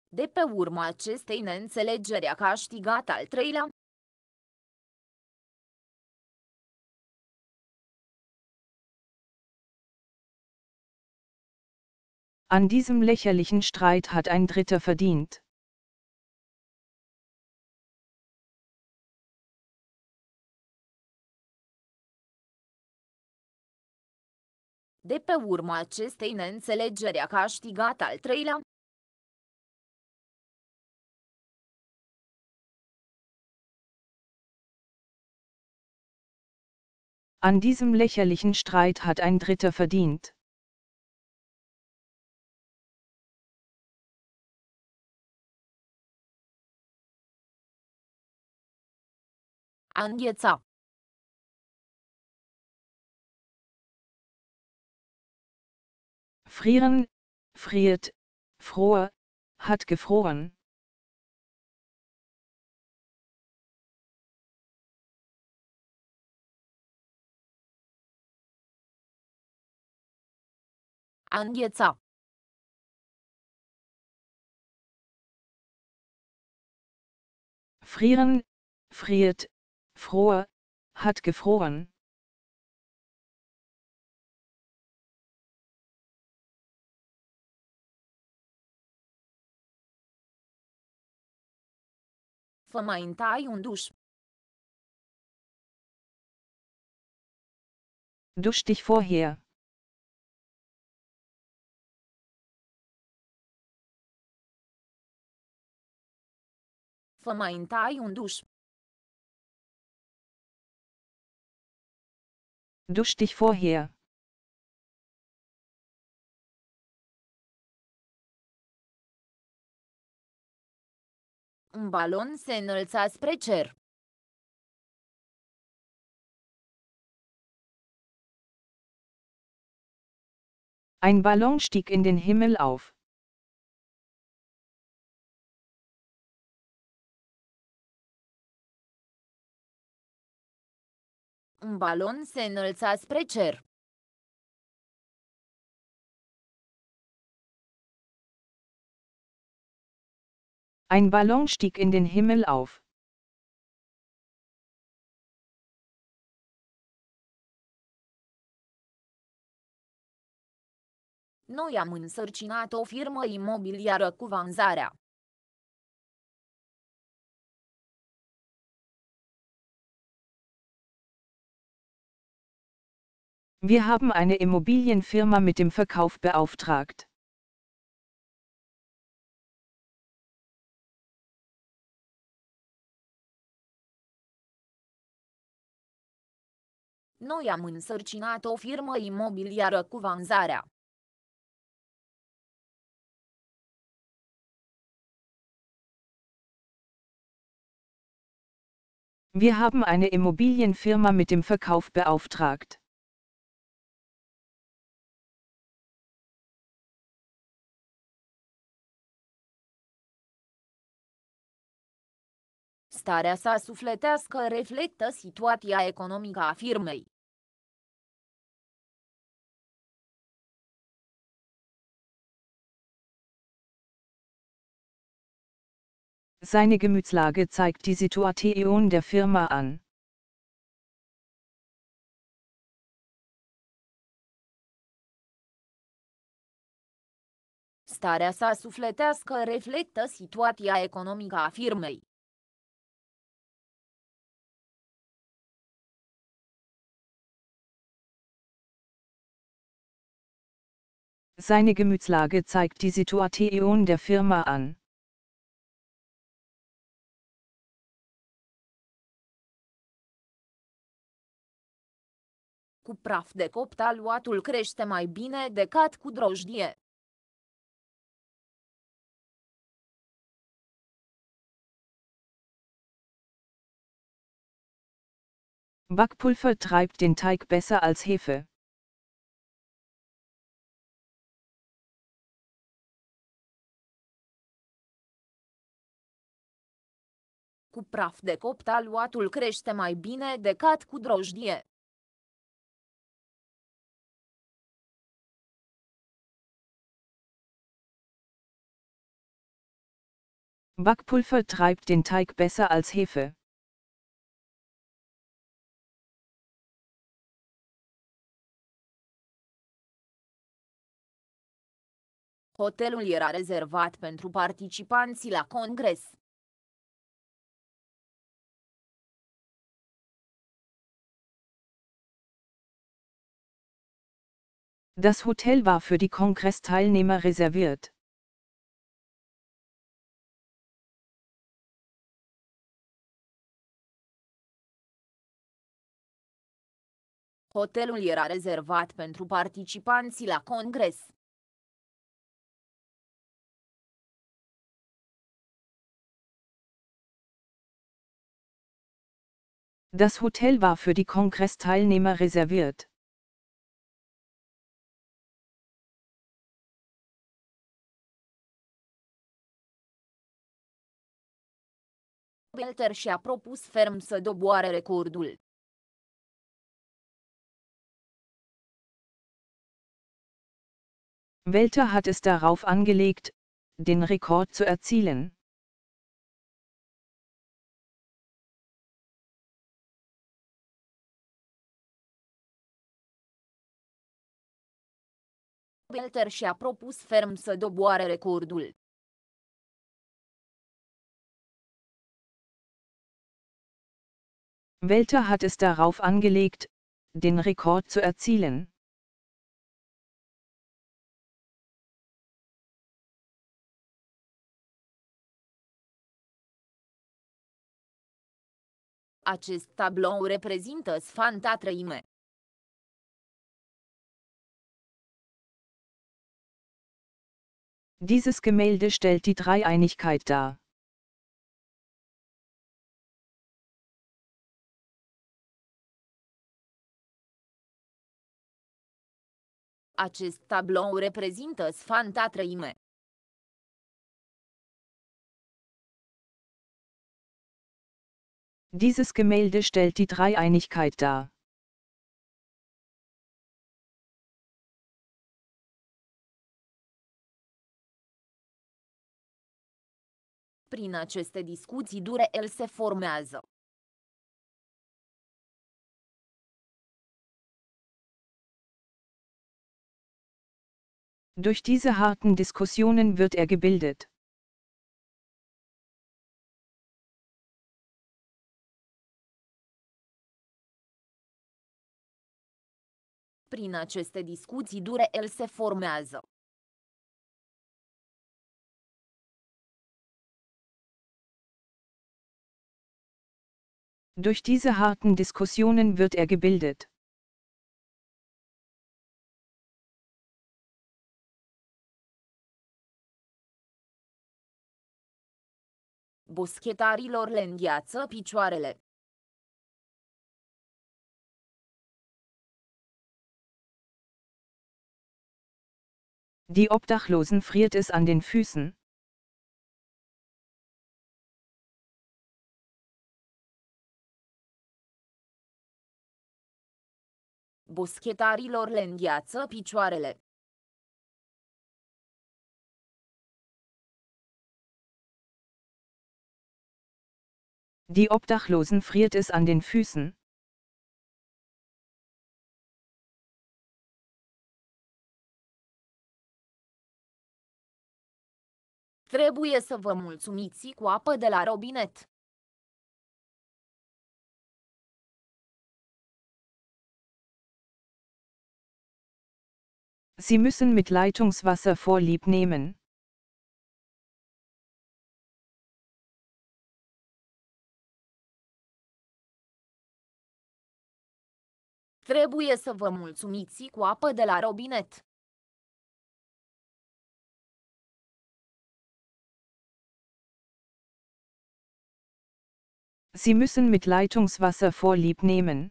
De pe urma acestei neînțelegeri a câștigat al treilea. An diesem lächerlichen Streit hat ein Dritter verdient. De pe urma acestei neînțelegeri a câștigat al treilea. An diesem lächerlichen Streit hat ein Dritter verdient. A îngheța. Frieren, friert, fror, hat gefroren. A îngheța. Frieren, friert, fror, hat gefroren. Fă mai întâi un duș. Dusch dich vorher. Fă mai întâi un duș. Dusch dich vorher. Un balon se înălța spre cer. Ein Ballon stieg in den Himmel auf. Un balon se înălța spre cer. Ein Ballon stieg in den Himmel auf. Noi am însărcinat o firmă imobiliară cu vânzarea. Wir haben eine Immobilienfirma mit dem Verkauf beauftragt. Noi am însărcinat o firmă imobiliară cu vânzarea. Wir haben eine Immobilienfirma mit dem Verkauf beauftragt. Starea sa sufletească reflectă situația economică a firmei. Seine Gemütslage zeigt die Situation der Firma an. Starea sa sufletească reflectă situația economică a firmei. Seine Gemütslage zeigt die Situation der Firma an. Cu praf de copt aluatul crește mai bine decât cu drojdie. Backpulver treibt den Teig besser als Hefe. Cu praf de copt aluatul crește mai bine decât cu drojdie. Backpulver treibt den Teig besser als Hefe. Hotelul era rezervat pentru participanții la congres. Das Hotel war für die Kongressteilnehmer reserviert. Hotelul era rezervat pentru participanții la congres. Das Hotel war für die Kongressteilnehmer reserviert. Belter și-a propus ferm să doboare recordul. Welter hat es darauf angelegt, den Rekord zu erzielen. Belter și-a propus ferm să doboare recordul. Welter hat es darauf angelegt, den Rekord zu erzielen. Acest tablou reprezintă Sfânta Treime. Dieses Gemälde stellt die Dreieinigkeit dar. Acest tablou reprezintă Sfânta Treime. Dieses Gemälde stellt die Dreieinigkeit dar. Prin aceste discuții dure el se formează. Durch diese harten Diskussionen wird er gebildet. Prin aceste discuții dure el se formează. Durch diese harten Diskussionen wird er gebildet. Boschetarilor le îngheață picioarele. Die Obdachlosen friert es an den Füßen. Boschetarilor le îngheață picioarele. Die Obdachlosen friert es an den Füßen. Trebuie să vă mulțumiți cu apă de la robinet. Sie müssen mit Leitungswasser Vorlieb nehmen. Trebuie să vă mulțumiți cu apă de la robinet. Sie müssen mit Leitungswasser Vorlieb nehmen.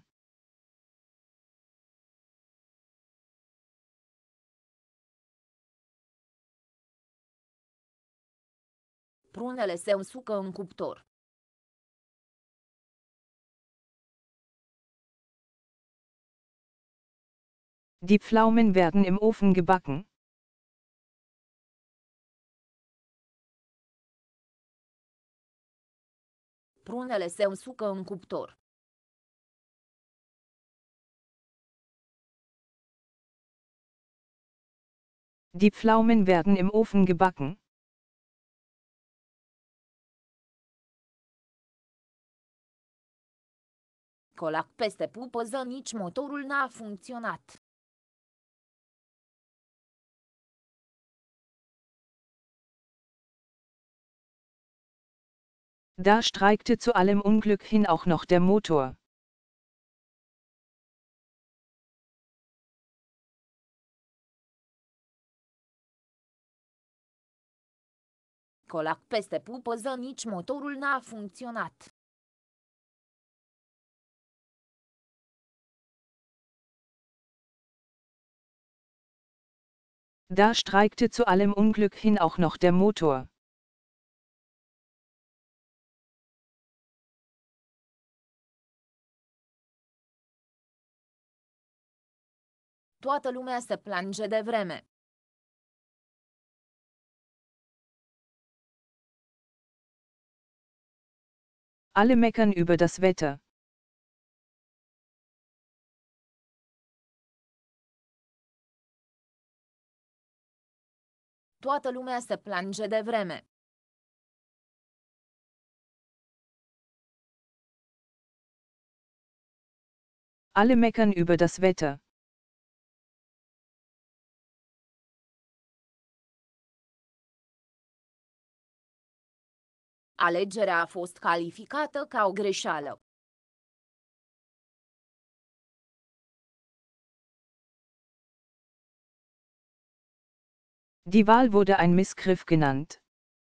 Prunele se usucă în cuptor. Die Pflaumen werden im Ofen gebacken. Prunele se usucă în cuptor. Die Pflaumen werden im Ofen gebacken. Colac peste pupăză, nici motorul n-a funcționat. Da streikte zu allem Unglück hin auch noch der Motor. Colac peste pupăză, nici motorul n-a funcționat. Da streikte zu allem Unglück hin auch noch der Motor. Toată lumea se plânge de vreme. Alle meckern über das Wetter. Toată lumea se plânge de vreme. Alle meckern über das Wetter. Alegerea a fost calificată ca o greșeală. Die Wahl wurde ein Missgriff genannt.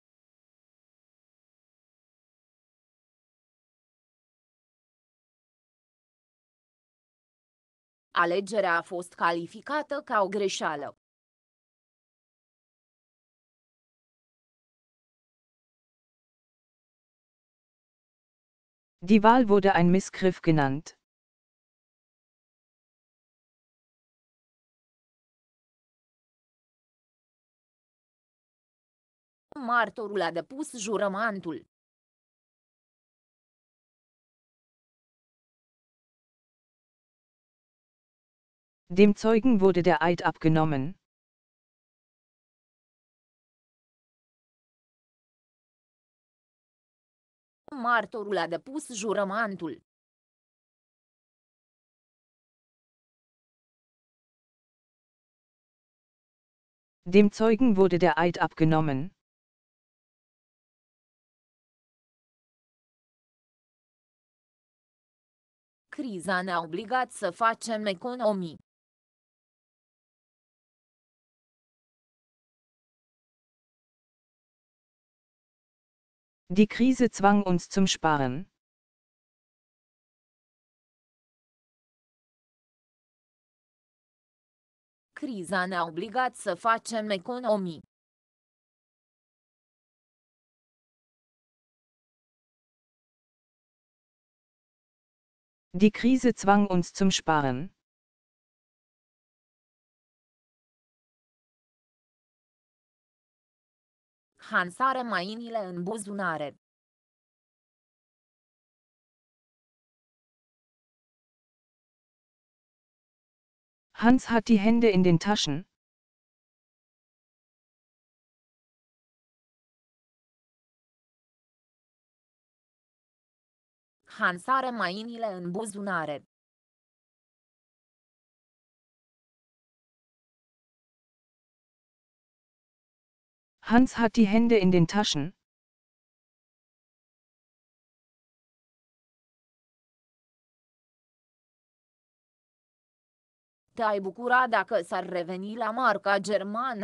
Alegerea a fost calificată ca o greșeală. Die Wahl wurde ein Missgriff genannt. Martorul a depus jurământul. Dem Zeugen wurde der Eid abgenommen. Martorul a depus jurământul. Dem Zeugen wurde der Eid abgenommen. Criza ne-a obligat să facem economii. Die Krise zwang uns zum Sparen. Criza ne-a obligat să facem economii. Die Krise zwang uns zum Sparen. Hans are mâinile în buzunare. Hans hat die Hände in den Taschen. Hans are mâinile în buzunare. Hans hat die Hände in den Taschen. Te-ai bucura dacă s-ar reveni la marca germană?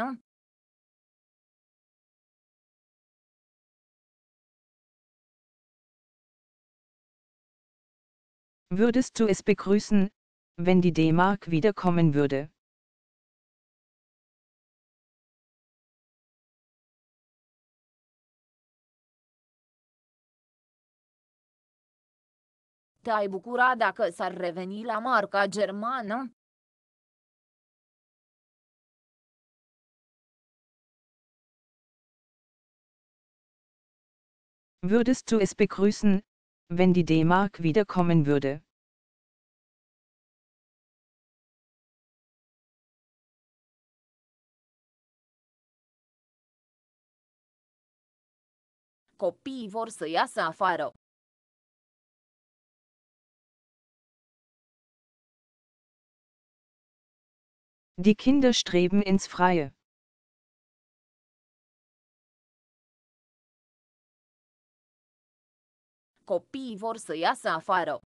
Würdest du es begrüßen, wenn die D-Mark wiederkommen würde? Te-ai bucura dacă s-ar reveni la marca germană? Würdest du es begrüßen, wenn die D-Mark wiederkommen würde. Copiii vor să iasă afară. Die Kinder streben ins Freie. Copiii vor să iasă afară.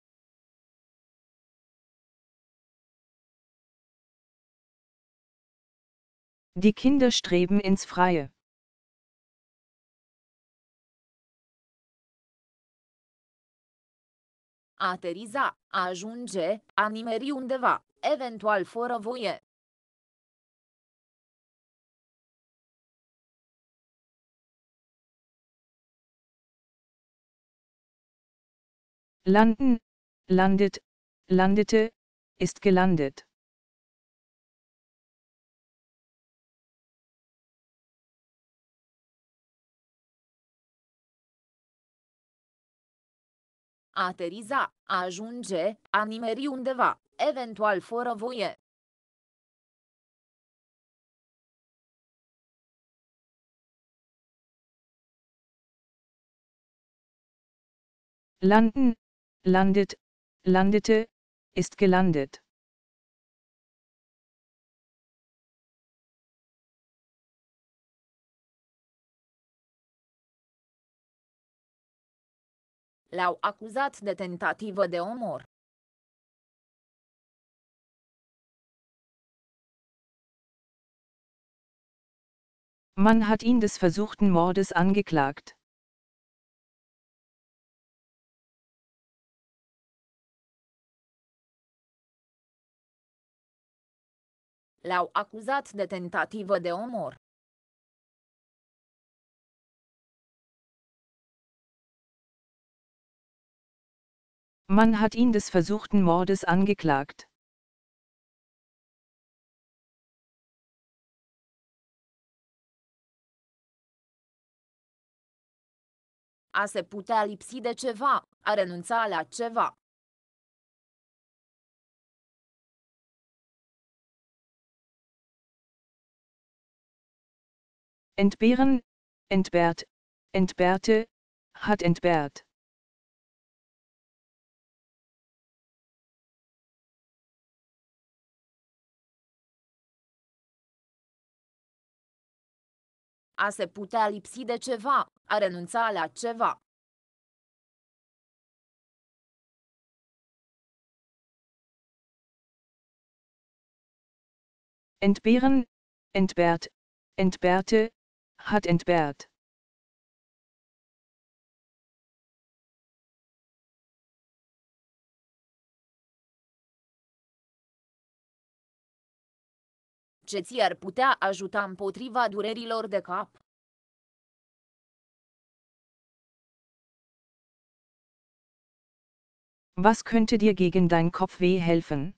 Die Kinder streben ins Freie. A ateriza, a ajunge, a nimeri undeva, eventual fără voie. Landen, landet, landete, ist gelandet. A ateriza, a ajunge, a nimeri undeva, eventual fără voie. Landen, landet, landete, ist gelandet. L-au acuzat de tentativă de omor. Man hat ihn des versuchten Mordes angeklagt. L-au acuzat de tentativă de omor. Man hat ihn des versuchten Mordes angeklagt. A se putea lipsi de ceva, a renunța la ceva. Entbehren, entbehrt, entbehrte, hat entbehrt. A se putea lipsi de ceva, a renunța la ceva. Entbehren, entbehrt, entbehrte, hat entbehrt. Ce ți-ar putea ajuta împotriva durerilor de cap? Was könnte dir gegen dein Kopfweh helfen?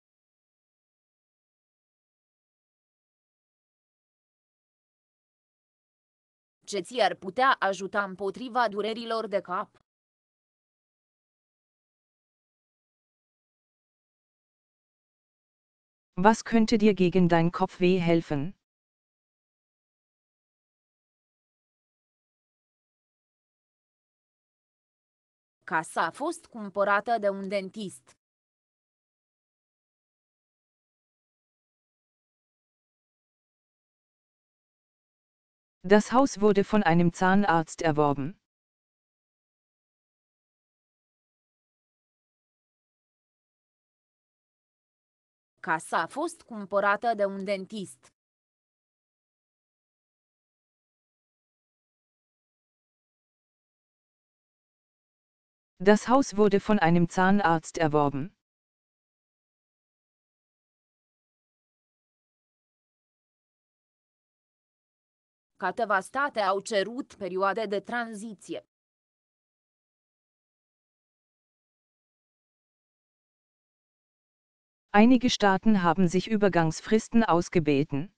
Ce ți-ar putea ajuta împotriva durerilor de cap? Was könnte dir gegen dein Kopfweh helfen? Casa a fost cumpărată de un dentist. Das Haus wurde von einem Zahnarzt erworben. Casa a fost cumpărată de un dentist. Das Haus wurde von einem Zahnarzt erworben. Câteva state au cerut perioade de tranziție. Einige Staaten haben sich Übergangsfristen ausgebeten.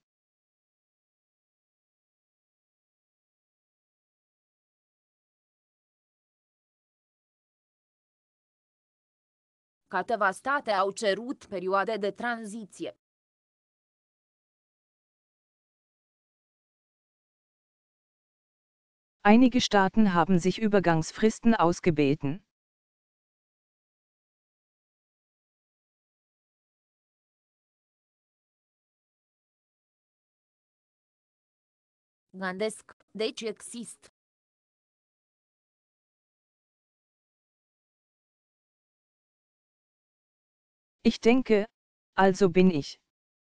Câteva state au cerut perioade de tranziție. Einige Staaten haben sich Übergangsfristen ausgebeten. Gândesc, deci există. Ich denke, also bin ich.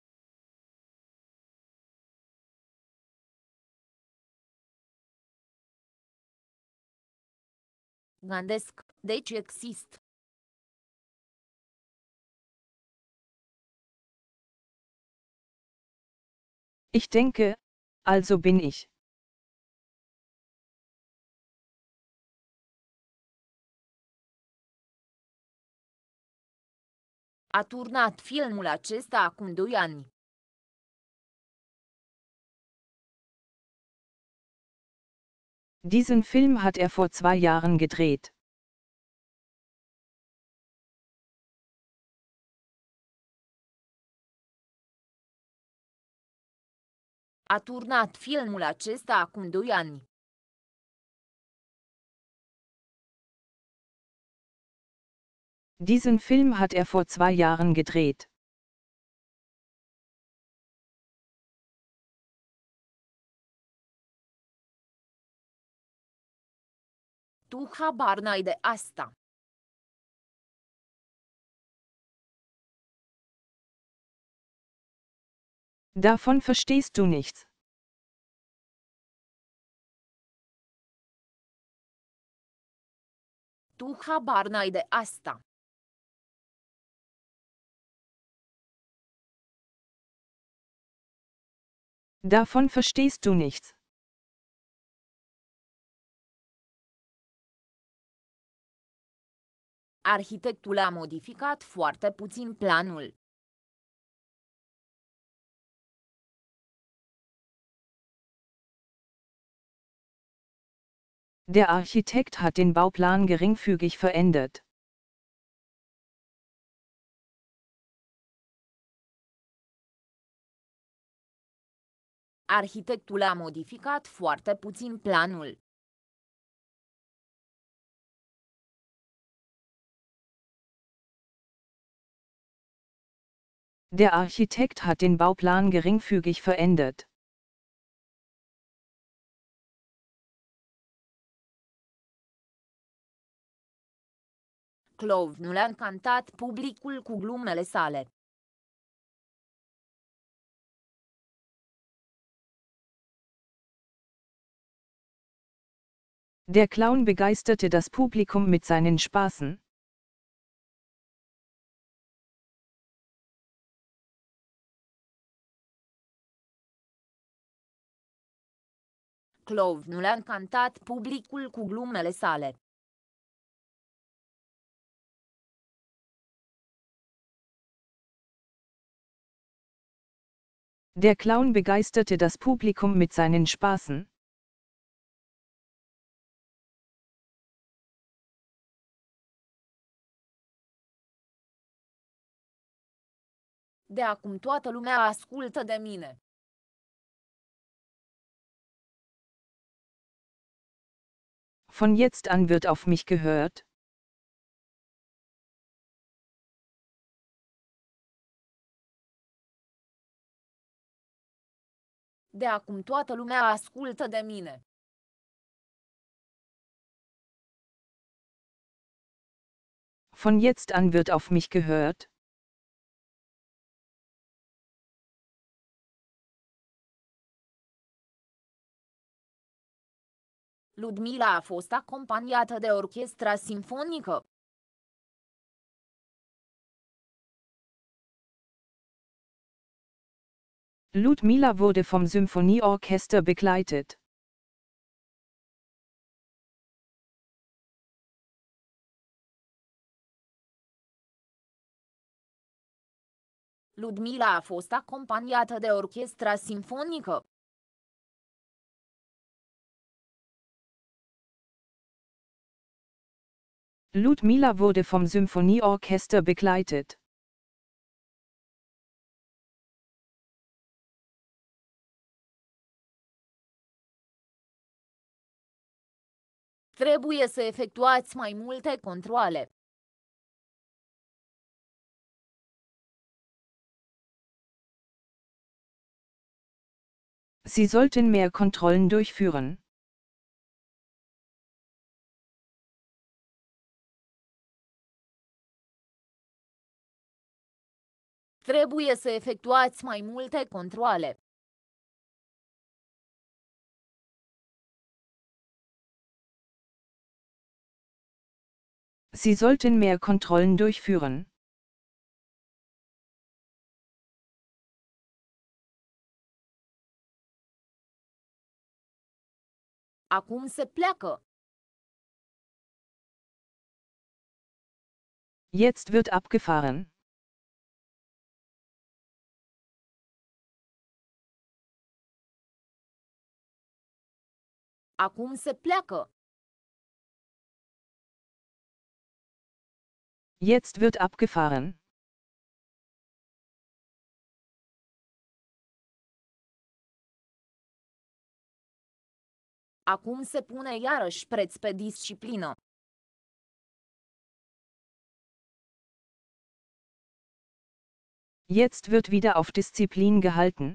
Gândesc, deci există. Ich denke, also bin ich. A turnat filmul acesta acum 2 ani. Diesen Film hat er vor 2 Jahren gedreht. A turnat filmul acesta acum 2 ani. Diesen Film hat er vor 2 Jahren gedreht. Tu habar n-ai de asta. Davon verstehst du nichts. Tu habar n-ai de asta. Davon verstehst du nichts. Arhitectul a modificat foarte puțin planul. Der Architekt hat den Bauplan geringfügig verändert. Arhitectul a modificat foarte puțin planul. Der Architekt hat den Bauplan geringfügig verändert. Clove nu le-a încantat publicul cu glumele sale. Der Clown begeisterte das Publikum mit seinen Spaßen. Clove nu le-a încantat publicul cu glumele sale. Der Clown begeisterte das Publikum mit seinen Spaßen. De acum toată lumea ascultă de mine. Von jetzt an wird auf mich gehört. De acum toată lumea ascultă de mine. Von jetzt an wird auf mich gehört. Ludmila a fost acompaniată de orchestra simfonică. Ludmila wurde vom Symphonieorchester begleitet. Ludmila a fost acompaniată de orchestra simfonică. Ludmila wurde vom Symphonieorchester begleitet. Trebuie să efectuați mai multe controale. Sie sollten mehr Kontrollen durchführen. Trebuie să efectuați mai multe controale. Sie sollten mehr Kontrollen durchführen. Acum se pleacă. Jetzt wird abgefahren. Acum se pleacă. Jetzt wird abgefahren. Acum se pune iarăși preț pe disciplină. Jetzt wird wieder auf Disziplin gehalten.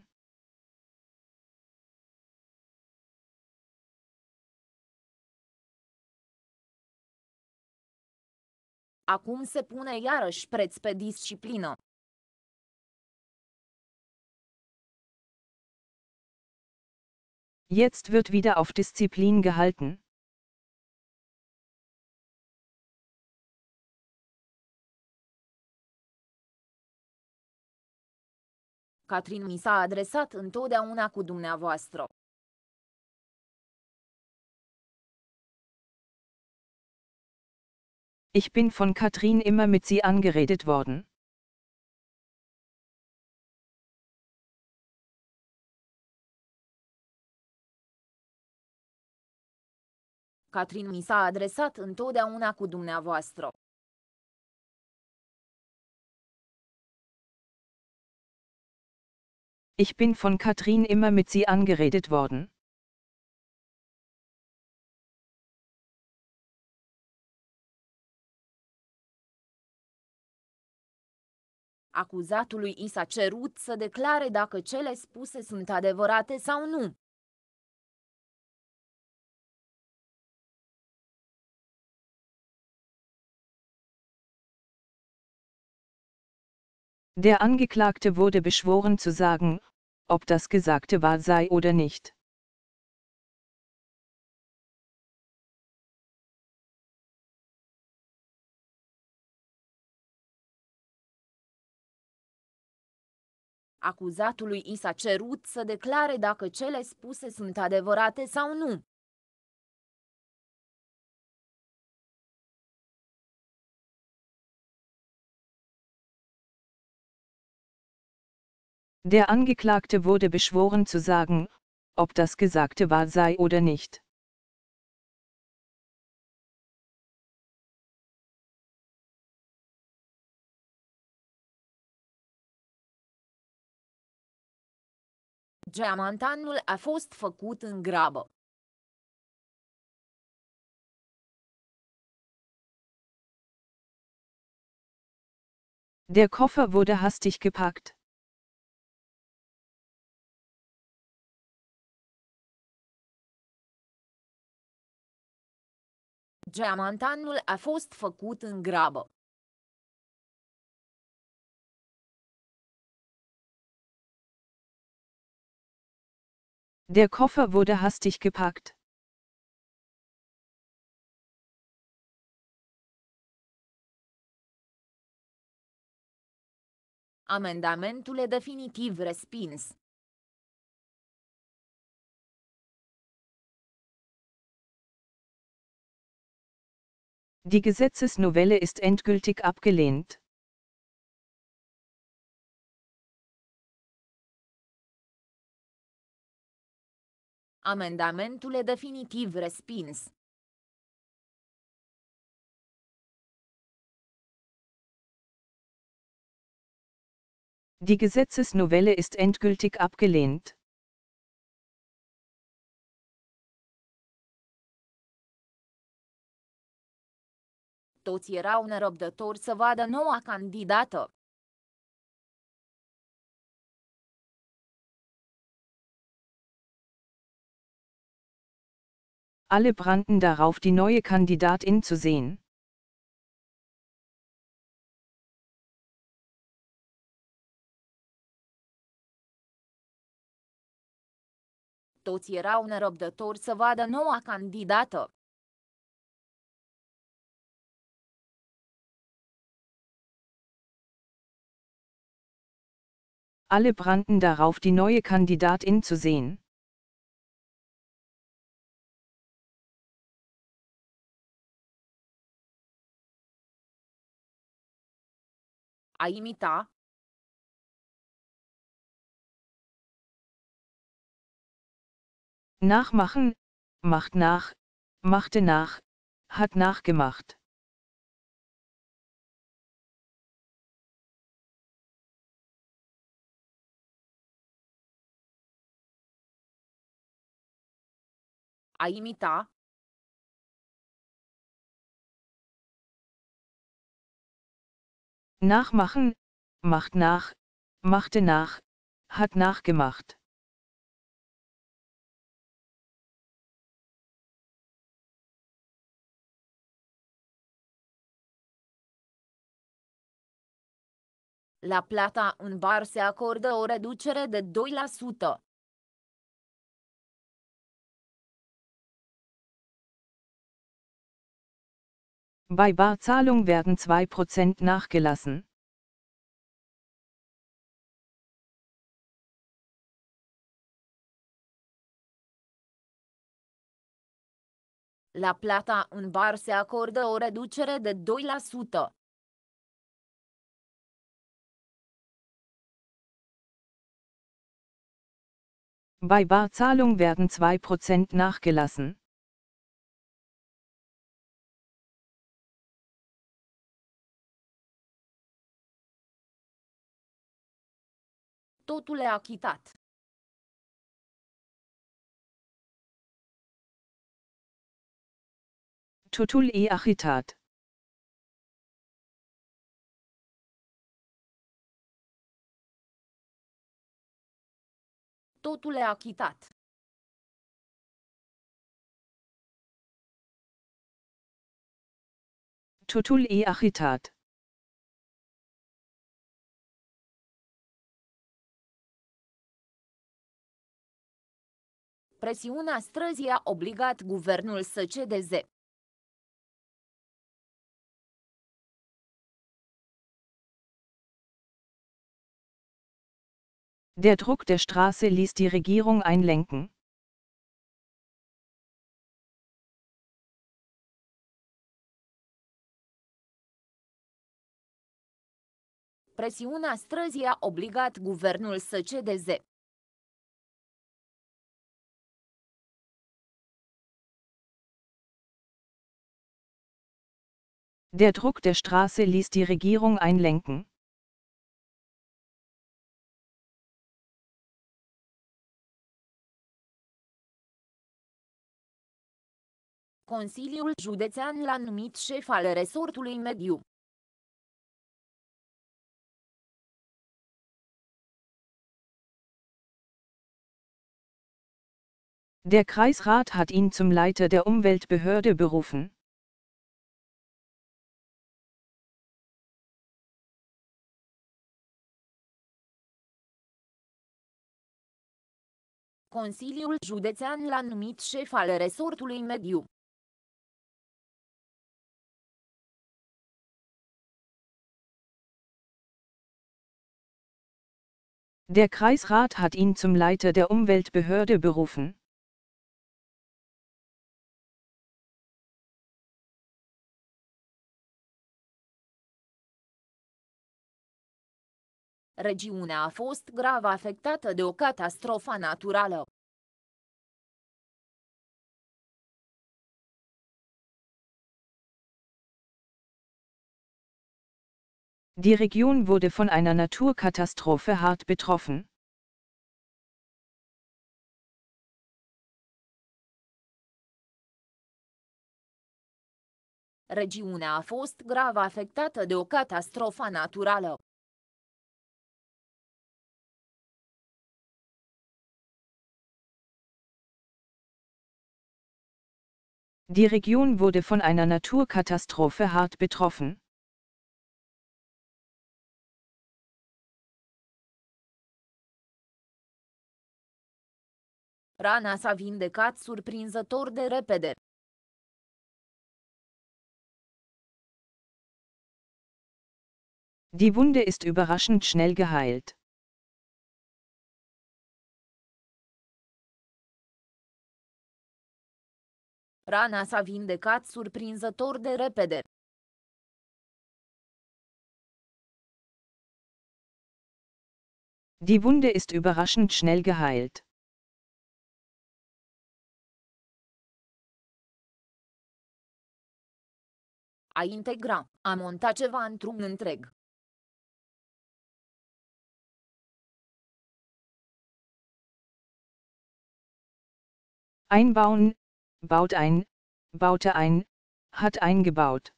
Acum se pune iarăși preț pe disciplină. Jetzt wird wieder auf Disziplin gehalten. Catrin mi s-a adresat întotdeauna cu dumneavoastră. Ich bin von Katrin immer mit Sie angeredet worden. Catrin mi s-a adresat întotdeauna cu dumneavoastră. Ich bin von Katrin immer mit Sie angeredet worden. Acuzatului i s-a cerut să declare dacă cele spuse sunt adevărate sau nu. Der Angeklagte wurde beschworen zu sagen, ob das Gesagte wahr sei oder nicht. Acuzatului i s-a cerut să declare dacă cele spuse sunt adevărate sau nu. Der Angeklagte wurde beschworen zu sagen, ob das Gesagte wahr sei oder nicht. Geamantanul a fost făcut în grabă. Der Koffer wurde hastig gepackt. Geamantanul a fost făcut în grabă. Der Koffer wurde hastig gepackt. Amendamentul e definitiv respins. Die Gesetzesnovelle ist endgültig abgelehnt. Amendamentul e definitiv respins. Die Gesetzesnovelle ist endgültig abgelehnt. Toți erau nerăbdători să vadă noua candidată. Alle brannten darauf, die neue Kandidatin zu sehen. Toți erau nerăbdători să vadă noua candidată. Alle brannten darauf, die neue Kandidatin zu sehen. A imita. Nachmachen, macht nach, machte nach, hat nachgemacht. A imita. Nachmachen, macht nach, machte nach, hat nachgemacht. La plata în bar se acordă o reducere de 2%. Bei Barzahlung werden 2% nachgelassen. La plata în bar se acordă o reducere de 2%. Bei Barzahlung werden 2% nachgelassen. Totul e achitat. Totul e achitat. Totul e achitat. Totul e achitat. Presiunea străzii a obligat guvernul să cedeze. Der Druck der Straße ließ die Regierung einlenken. Presiunea străzii a obligat guvernul să cedeze. Der Druck der Straße ließ die Regierung einlenken. Consiliul Județean l-a numit șef al resortului mediu. Der Kreisrat hat ihn zum Leiter der Umweltbehörde berufen. Consiliul Județean l-a numit șef al resortului mediu. Der Kreisrat hat ihn zum Leiter der Umweltbehörde berufen. Regiunea a fost grav afectată de o catastrofă naturală. Die Region wurde von einer Naturkatastrophe hart betroffen. Regiunea a fost grav afectată de o catastrofă naturală. Die Region wurde von einer Naturkatastrophe hart betroffen. Rana s-a vindecat surprinzător de repede. Die Wunde ist überraschend schnell geheilt. Rana s-a vindecat surprinzător de repede. Die Wunde ist überraschend schnell geheilt. A integra, a monta ceva într-un întreg. Einbauen, baut ein, baute ein, hat eingebaut.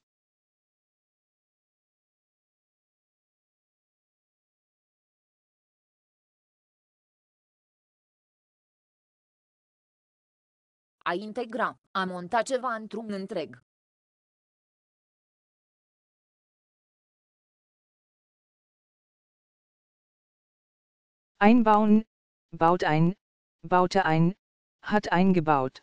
A integra, a monta ceva într-un întreg. Einbauen, baut ein, baute ein, hat eingebaut.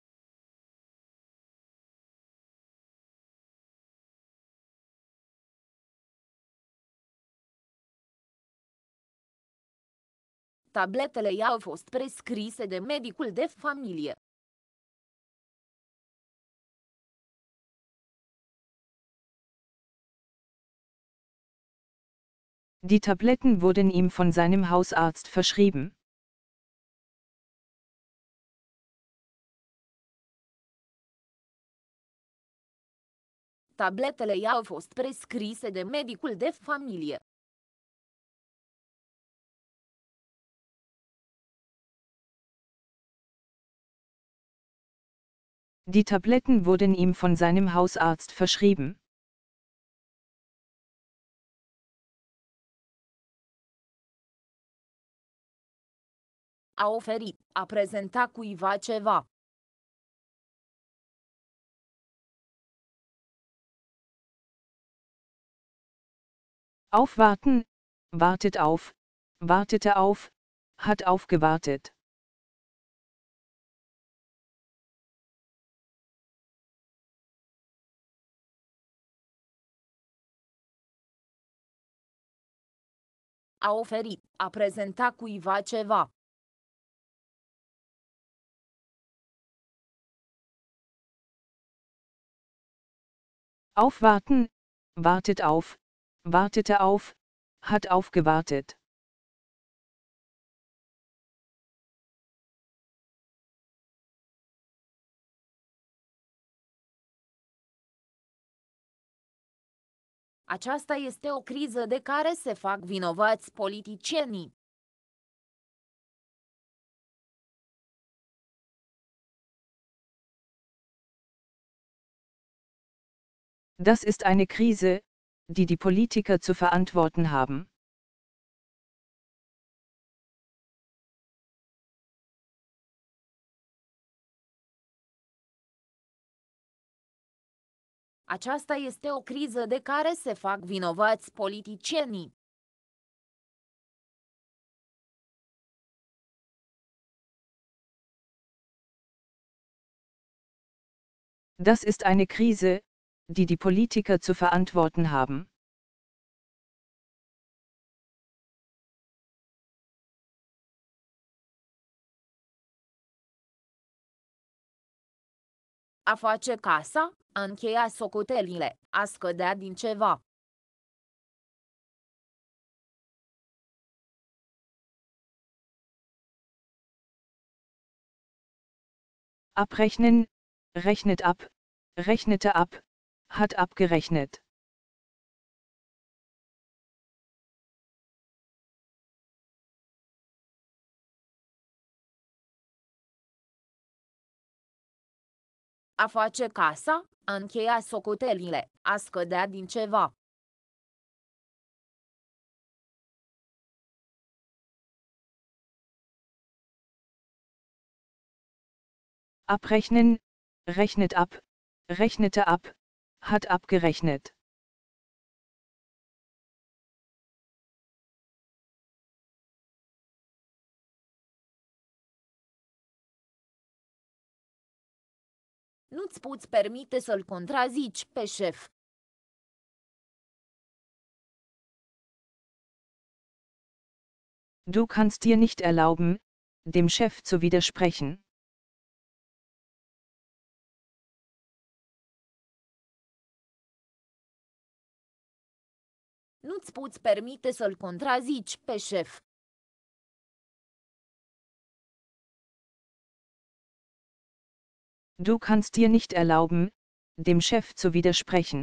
Tabletele i-au fost prescrise de medicul de familie. Die Tabletten wurden ihm von seinem Hausarzt verschrieben. Tabletele i-au fost prescrise de medicul de familie. Die Tabletten wurden ihm von seinem Hausarzt verschrieben. A oferi, a prezenta cuiva ceva. Aufwarten, wartet auf, wartete auf, hat aufgewartet. A oferi, a prezenta cuiva ceva. Aufwarten, wartet auf, wartete auf, hat aufgewartet. Aceasta este o criză de care se fac vinovați politicienii. Das ist eine Krise, die die Politiker zu verantworten haben. Aceasta este o criză de care se fac vinovați politicienii. Das ist eine Krise, die die Politiker zu verantworten haben. A face casa, a încheia socotelile, a scădea din ceva. Abrechnen, rechnet ab, rechnete ab, hat abgerechnet. A face casa, a încheia socotelile, a scădea din ceva. Abrechnen, rechnet ab, rechnete ab, hat abgerechnet. Nu-ți poți permite să-l contrazici pe șef. Du kannst dir nicht erlauben, dem Chef zu widersprechen. Nu-ți poți permite să-l contrazici pe șef. Du kannst dir nicht erlauben, dem Chef zu widersprechen.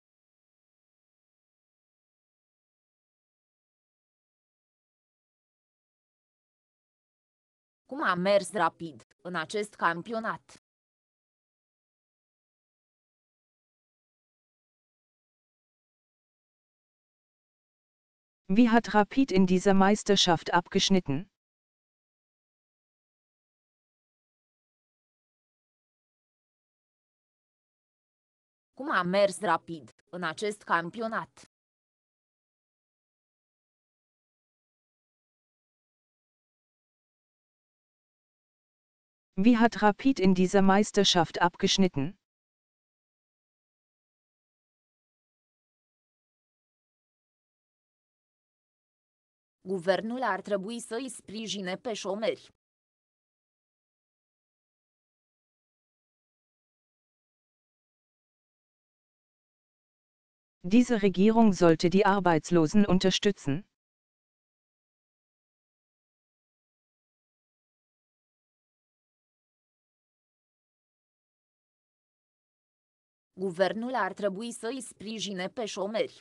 Cum a mers rapid în acest campionat? Wie hat Rapid in dieser Meisterschaft abgeschnitten? Cum a mers rapid în acest campionat? Wie hat Rapid in dieser Meisterschaft abgeschnitten? Guvernul ar trebui să îi sprijine pe șomeri. Diese Regierung sollte die Arbeitslosen unterstützen. Guvernul ar trebui să îi sprijine pe șomeri.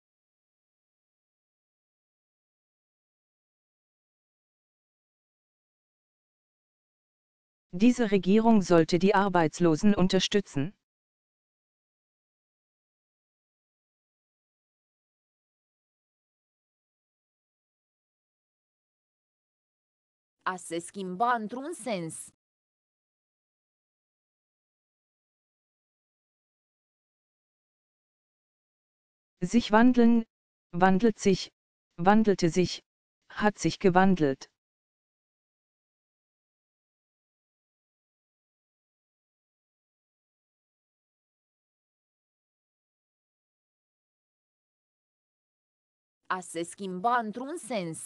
Diese Regierung sollte die Arbeitslosen unterstützen. A se schimba într-un sens. Sich wandeln, wandelt sich, wandelte sich, hat sich gewandelt. A se schimba într-un sens.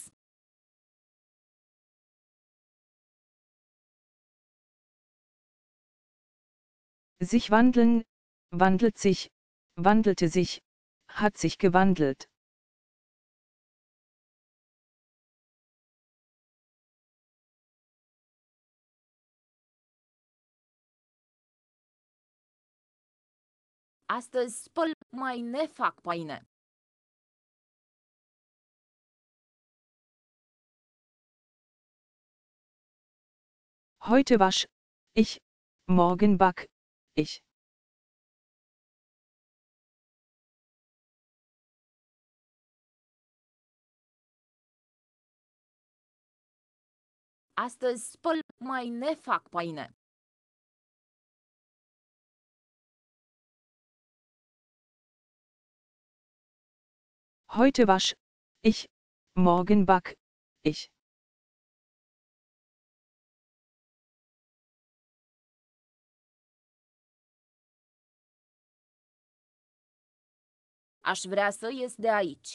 Sich wandeln, wandelt sich, wandelte sich, hat sich gewandelt. Astăzi spăl, mai ne fac pâine. Heute wasch ich, morgen back ich. Astăzi spăl, mai ne fac pâine. Heute wasch ich, morgen back ich. Aș vrea să ies de aici.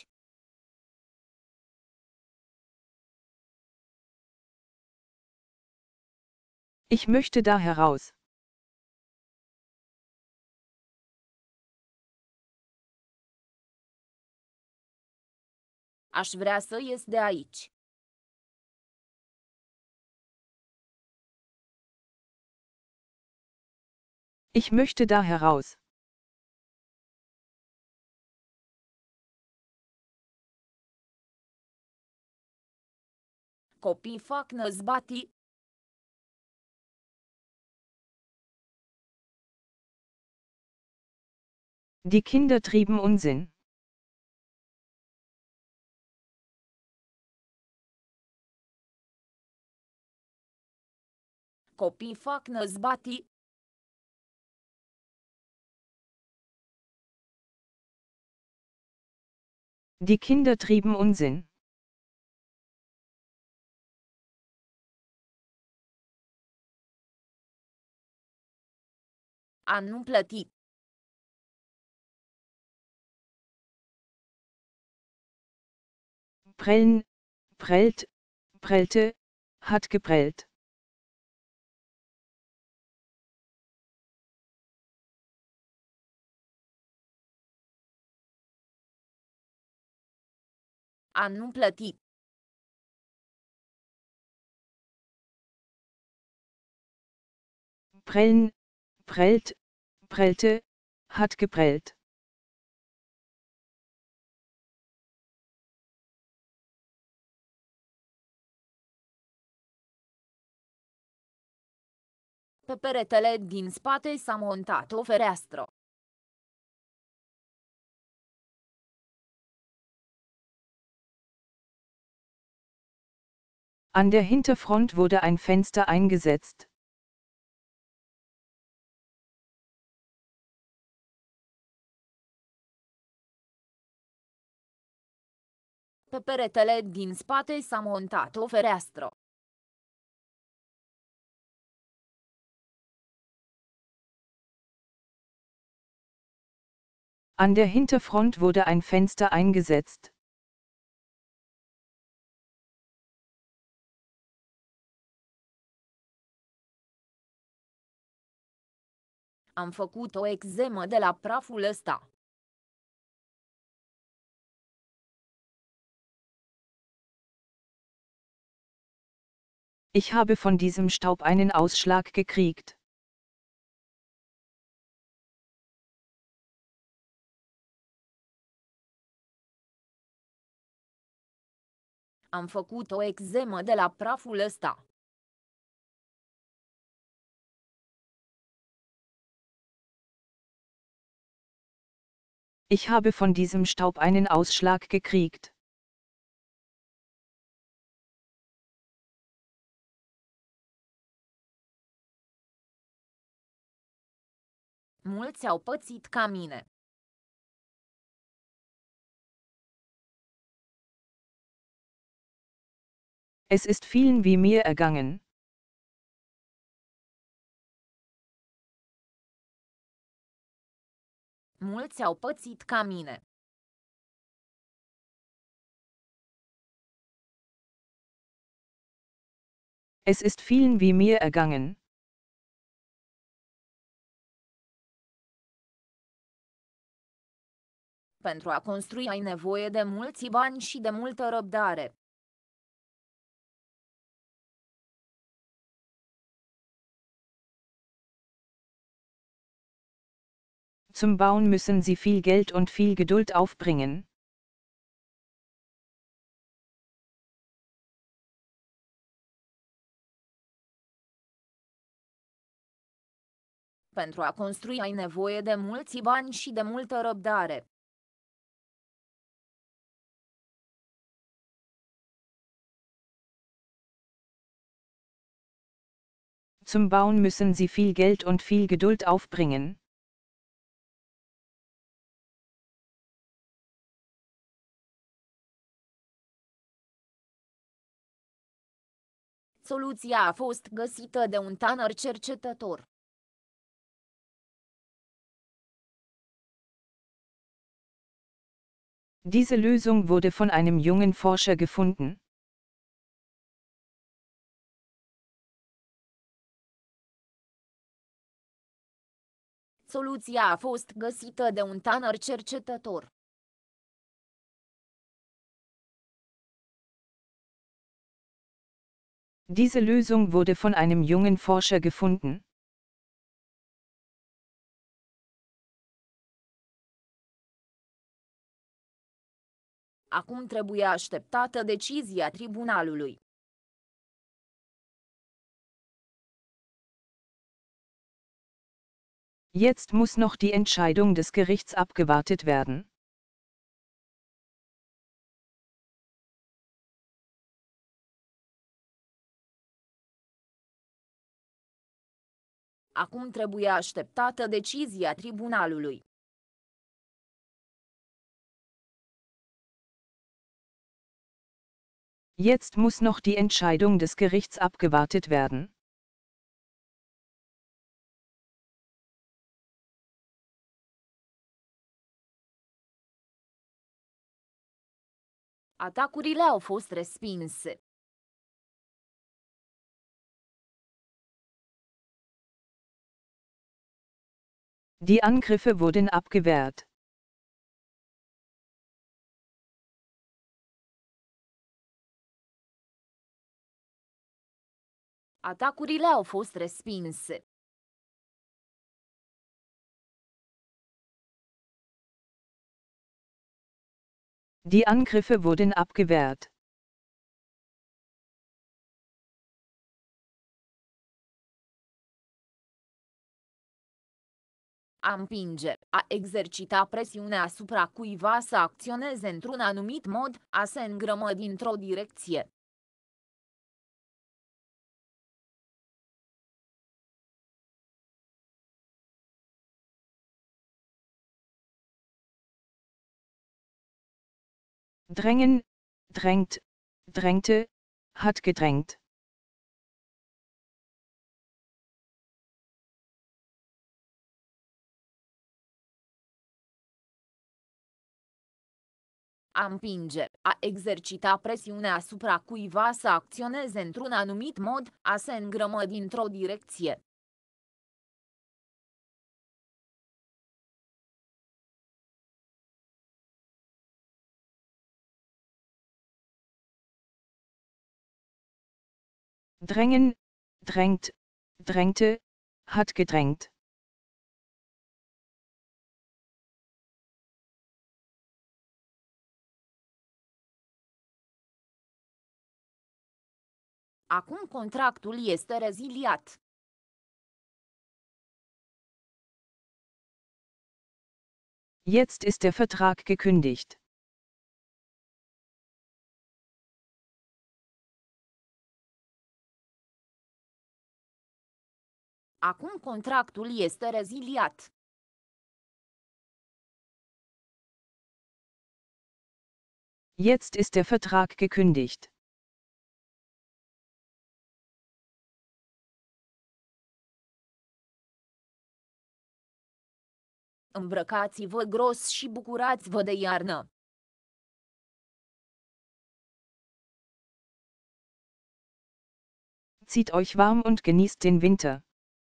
Ich möchte da heraus. Aș vrea să ies de aici. Ich möchte da heraus. Copii fac năzbati. Die Kinder trieben Unsinn. Copii fac năzbati. Die Kinder trieben Unsinn. A nu plăti. Prellen, prellt, prellte, hat geprellt. A nu plăti. Prellen, prellt, prellte, hat geprellt. Pe peretele din spate s-a montat o fereastră. An der Hinterfront wurde ein Fenster eingesetzt. Pe peretele din spate s-a montat o fereastră. An der Hinterfront wurde ein Fenster eingesetzt. Am făcut o eczemă de la praful ăsta. Ich habe von diesem Staub einen Ausschlag gekriegt. Am făcut o eczemă de la praful ăsta. Ich habe von diesem Staub einen Ausschlag gekriegt. Mulți au pățit ca mine. Es ist vielen wie mir ergangen. Mulți au pățit ca mine. Es ist vielen wie mir ergangen. Pentru a construi ai nevoie de mulți bani și de multă răbdare. Zum Bauen müssen sie viel Geld und viel Geduld aufbringen. Pentru a construi ai nevoie de mulți bani și de multă răbdare. Zum Bauen müssen sie viel Geld und viel Geduld aufbringen. Soluția a fost găsită de un tânăr cercetător. Diese Lösung wurde von einem jungen Forscher gefunden. Soluția a fost găsită de un tânăr cercetător. Diese Lösung wurde von einem jungen Forscher gefunden. Acum trebuie așteptată decizia tribunalului. Jetzt muss noch die Entscheidung des Gerichts abgewartet werden. Acum trebuie așteptată decizia tribunalului. Jetzt muss noch die Entscheidung des Gerichts abgewartet werden. Atacurile au fost respinse. Die Angriffe wurden abgewehrt. Atacurile au fost respinse. Die Angriffe wurden abgewehrt. A împinge, a exercita presiune asupra cuiva să acționeze într-un anumit mod, a se îngrămă dintr-o direcție. Drängen, drängt, drängte, hat gedrängt. A împinge, a exercita presiune asupra cuiva să acționeze într-un anumit mod, a se îngrămă dintr-o direcție. Drängen, drängt, drängte, hat gedrängt. Acum contractul este reziliat. Jetzt ist der Vertrag gekündigt. Acum contractul este reziliat. Jetzt ist der Vertrag gekündigt. Îmbrăcați-vă gros și bucurați-vă de iarnă. Zieht euch warm und genießt den Winter.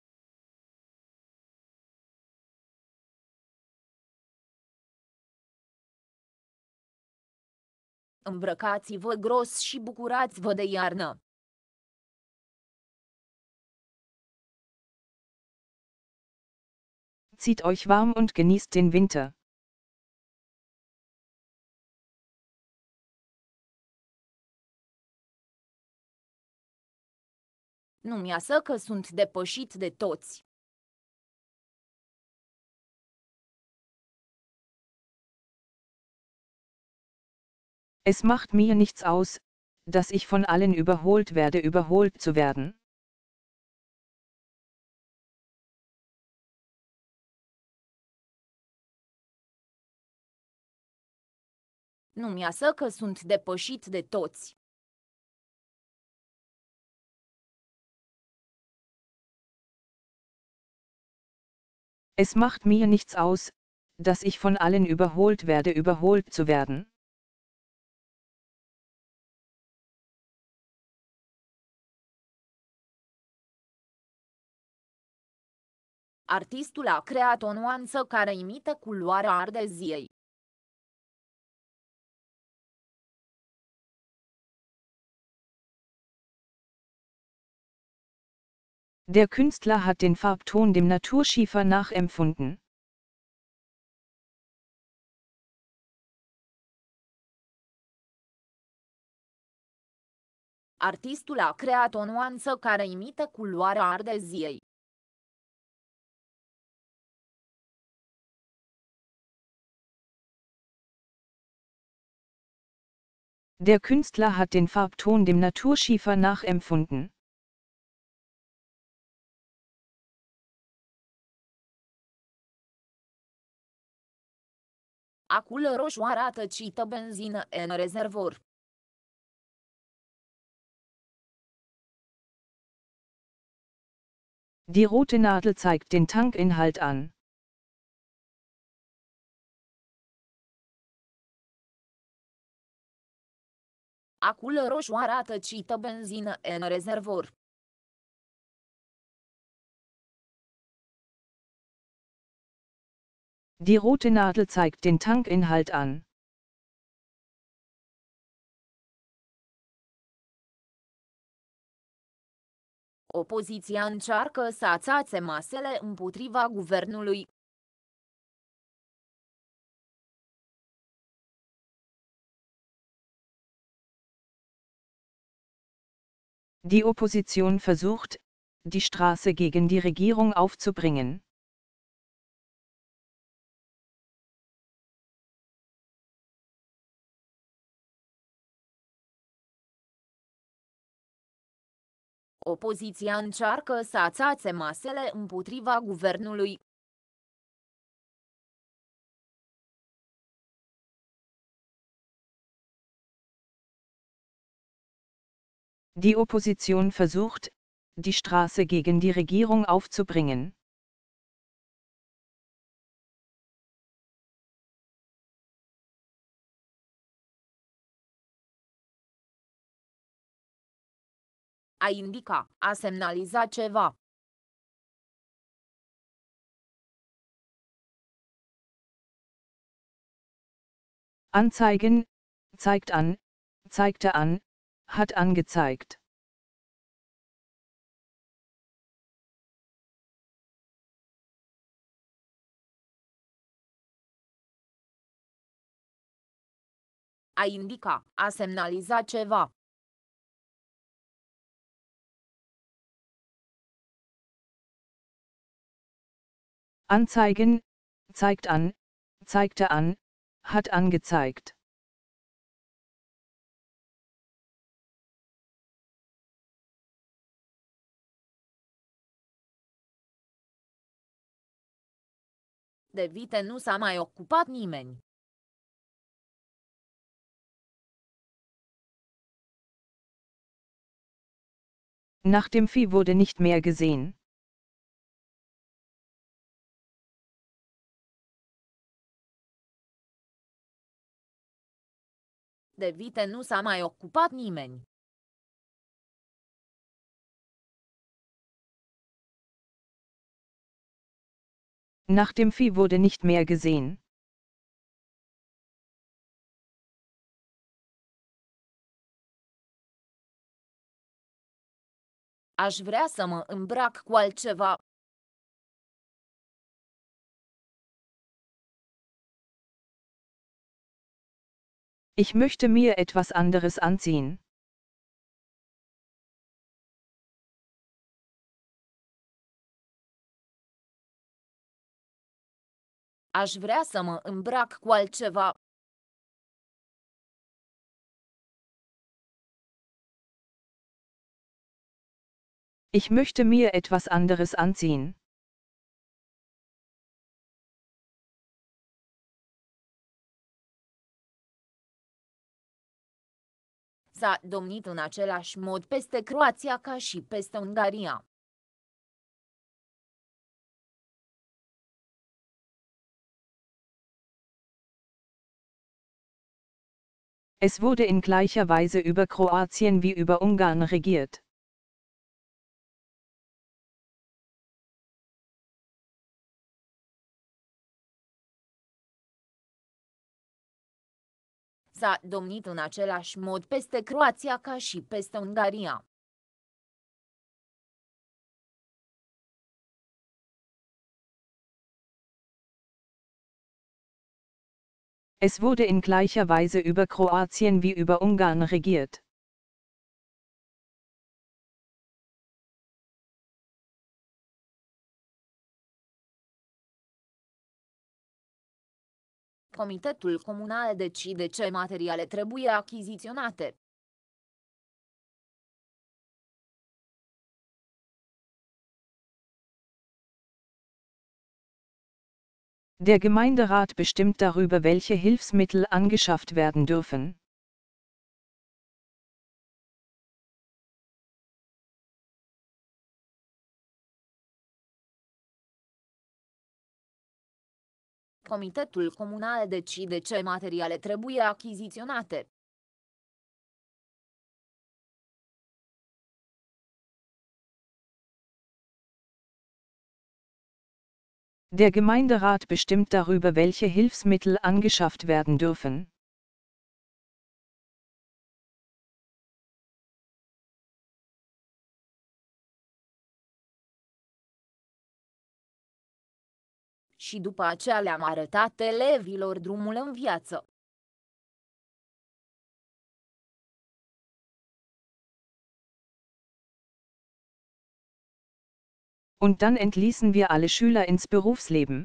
Îmbrăcați-vă gros și bucurați-vă de iarnă. Zieht euch warm und genießt den Winter. Nu-mi iasă că sunt depășit de toți. Es macht mir nichts aus, dass ich von allen überholt werde, überholt zu werden. Nu-mi iasă că sunt depășit de toți. Es macht mir nichts aus, dass ich von allen überholt werde, überholt zu werden. Artistul a creat o nuanță care imită culoarea ardeziei. Der Künstler hat den Farbton dem Naturschiefer nachempfunden. Artistul a creat o nuanță care imită culoarea ardeziei. Der Künstler hat den Farbton dem Naturschiefer nachempfunden. Acul roșu arată cită benzină în rezervor. Die rote Nadel zeigt den Tankinhalt an. Acul roșu arată cită benzină în rezervor. Die rote Nadel zeigt den Tankinhalt an. Opoziția încearcă să ațațe masele împotriva guvernului. Die Opposition versucht, die Straße gegen die Regierung aufzubringen. Opoziția încearcă să ațațe masele împotriva guvernului. Die Opposition versucht, die Straße gegen die Regierung aufzubringen. A indica, a semnaliza ceva. Anzeigen, zeigt an, zeigte an, hat angezeigt. A indica, a semnaliza ceva. Anzeigen, zeigt an, zeigte an, hat angezeigt. De vite nu s-a mai ocupat nimeni. Nach dem Vieh wurde nicht mehr gesehen. De vite nu s-a mai ocupat nimeni. Nach dem Vieh wurde nicht mehr gesehen. Aș vrea să mă îmbrac cu altceva. Ich möchte mir etwas anderes anziehen. Aș vrea să mă îmbrac cu altceva. Ich möchte mir etwas anderes anziehen. S-a domnit în același mod peste Croația ca și peste Ungaria. Es wurde in gleicher Weise über Kroatien wie über Ungarn regiert. S-a domnit în același mod peste Croația ca și peste Ungaria. Es wurde in gleicher Weise über Kroatien wie über Ungarn regiert. Comitetul comunal decide ce materiale trebuie achiziționate. Der Gemeinderat bestimmt darüber, welche Hilfsmittel angeschafft werden dürfen. Comitetul comunal decide ce materiale trebuie achiziționate. Der Gemeinderat bestimmt darüber, welche Hilfsmittel angeschafft werden dürfen. Și după aceea le-am arătat elevilor drumul în viață. Und dann entließen wir alle Schüler ins Berufsleben.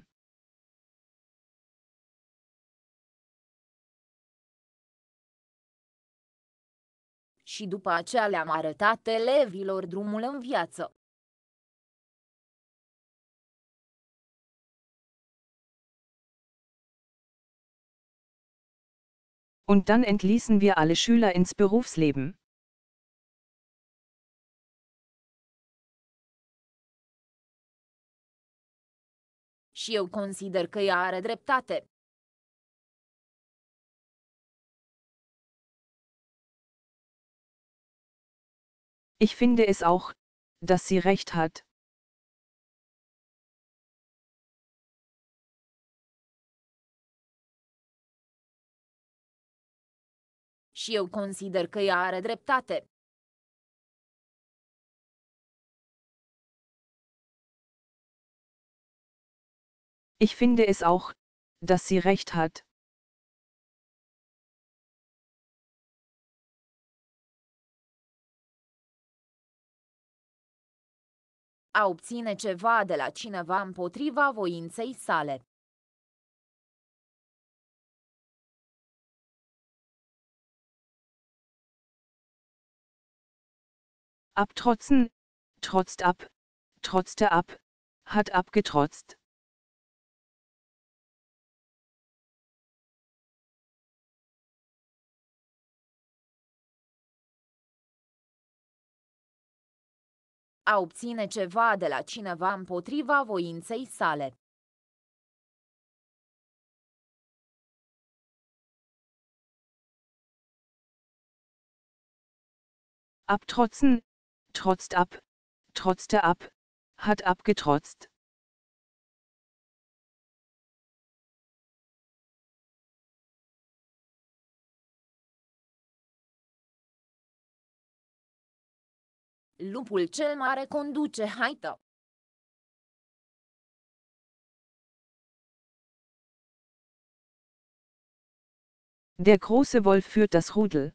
Și după aceea le-am arătat elevilor drumul în viață. Und dann entließen wir alle Schüler ins Berufsleben. Și eu consider că ea are dreptate. Ich finde es auch, dass sie recht hat. Și eu consider că ea are dreptate. Ich finde es auch, dass sie recht hat. A obține ceva de la cineva împotriva voinței sale. Abtrotzen, trotzt ab, trotzte ab, hat abgetrotzt. A obține ceva de la cineva împotriva voinței sale. Abtrotzen, trotzt ab, trotzte ab, hat abgetrotzt. Lupul cel mare conduce haită. Der große Wolf führt das Rudel.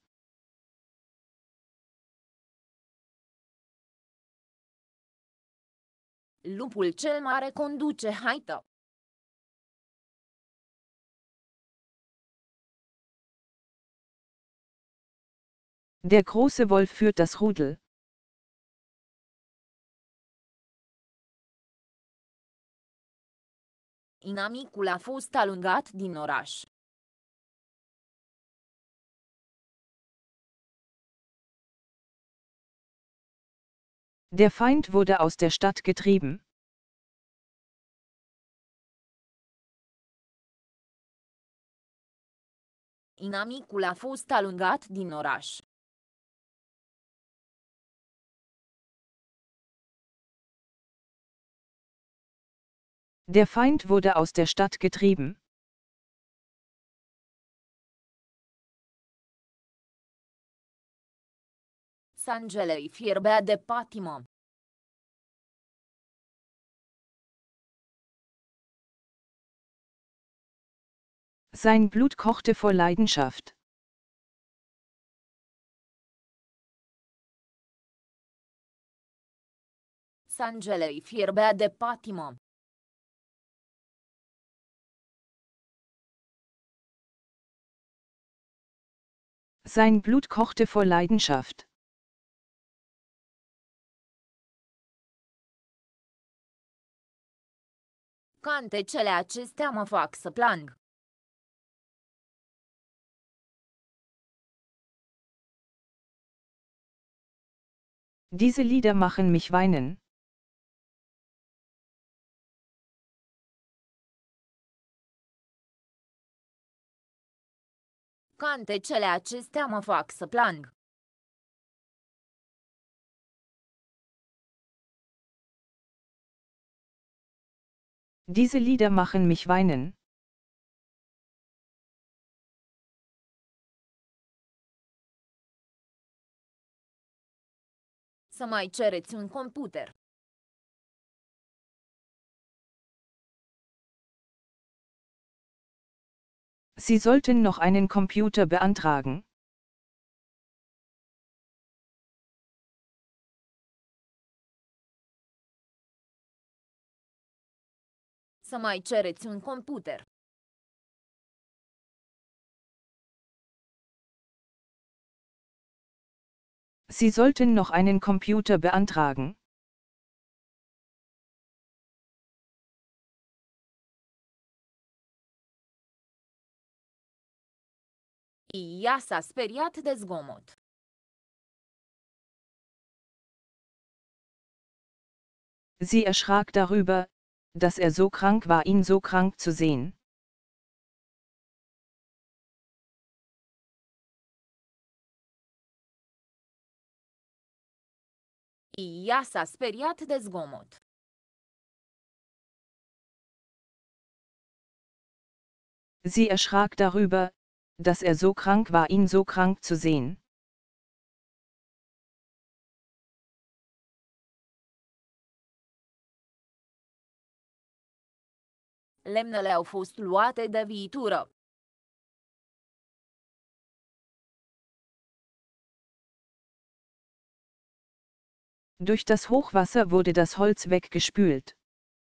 Lupul cel mare conduce haită. Der große Wolf führt das Rudel. Inamicul a fost alungat din oraș. Der Feind wurde aus der Stadt getrieben. Inamicul a fost alungat din oraș. Der Feind wurde aus der Stadt getrieben. Sângele îi fierbea de patimă. Sein Blut kochte vor Leidenschaft. Sângele îi fierbea de patimă. Sein Blut kochte vor Leidenschaft. Cantecele acestea mă fac să plâng. Diese Lieder machen mich weinen. Cantecele acestea mă fac să plâng. Diese Lieder machen mich weinen. Să mai cereți un computer. Sie sollten noch einen Computer beantragen. Să mai cereți un computer. Sie sollten noch einen Computer beantragen. Ea s-a speriat de zgomot. Sie erschrak darüber, dass er so krank war, ihn so krank zu sehen. Ea s-a speriat de zgomot. Sie erschrak darüber, dass er so krank war, ihn so krank zu sehen. Lemnele au fost luate de viitură. Durch das Hochwasser wurde das Holz weggespült.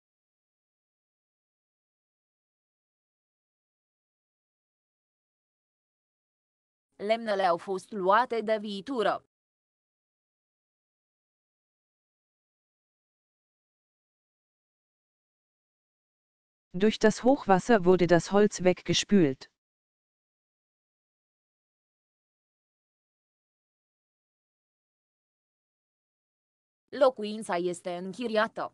Lemnele au fost luate de viitură. Durch das Hochwasser wurde das Holz weggespült. Locuința este închiriată.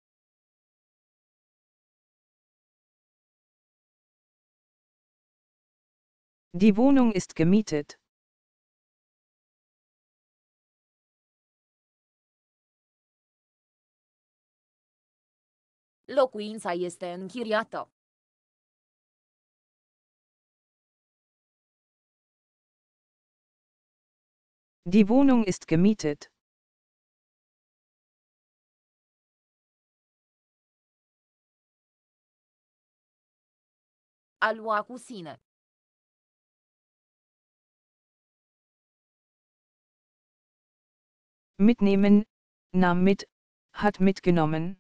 Die Wohnung ist gemietet. Locuința este închiriată. Die Wohnung ist gemietet. A lua cu sine. Mitnehmen, nahm mit, hat mitgenommen.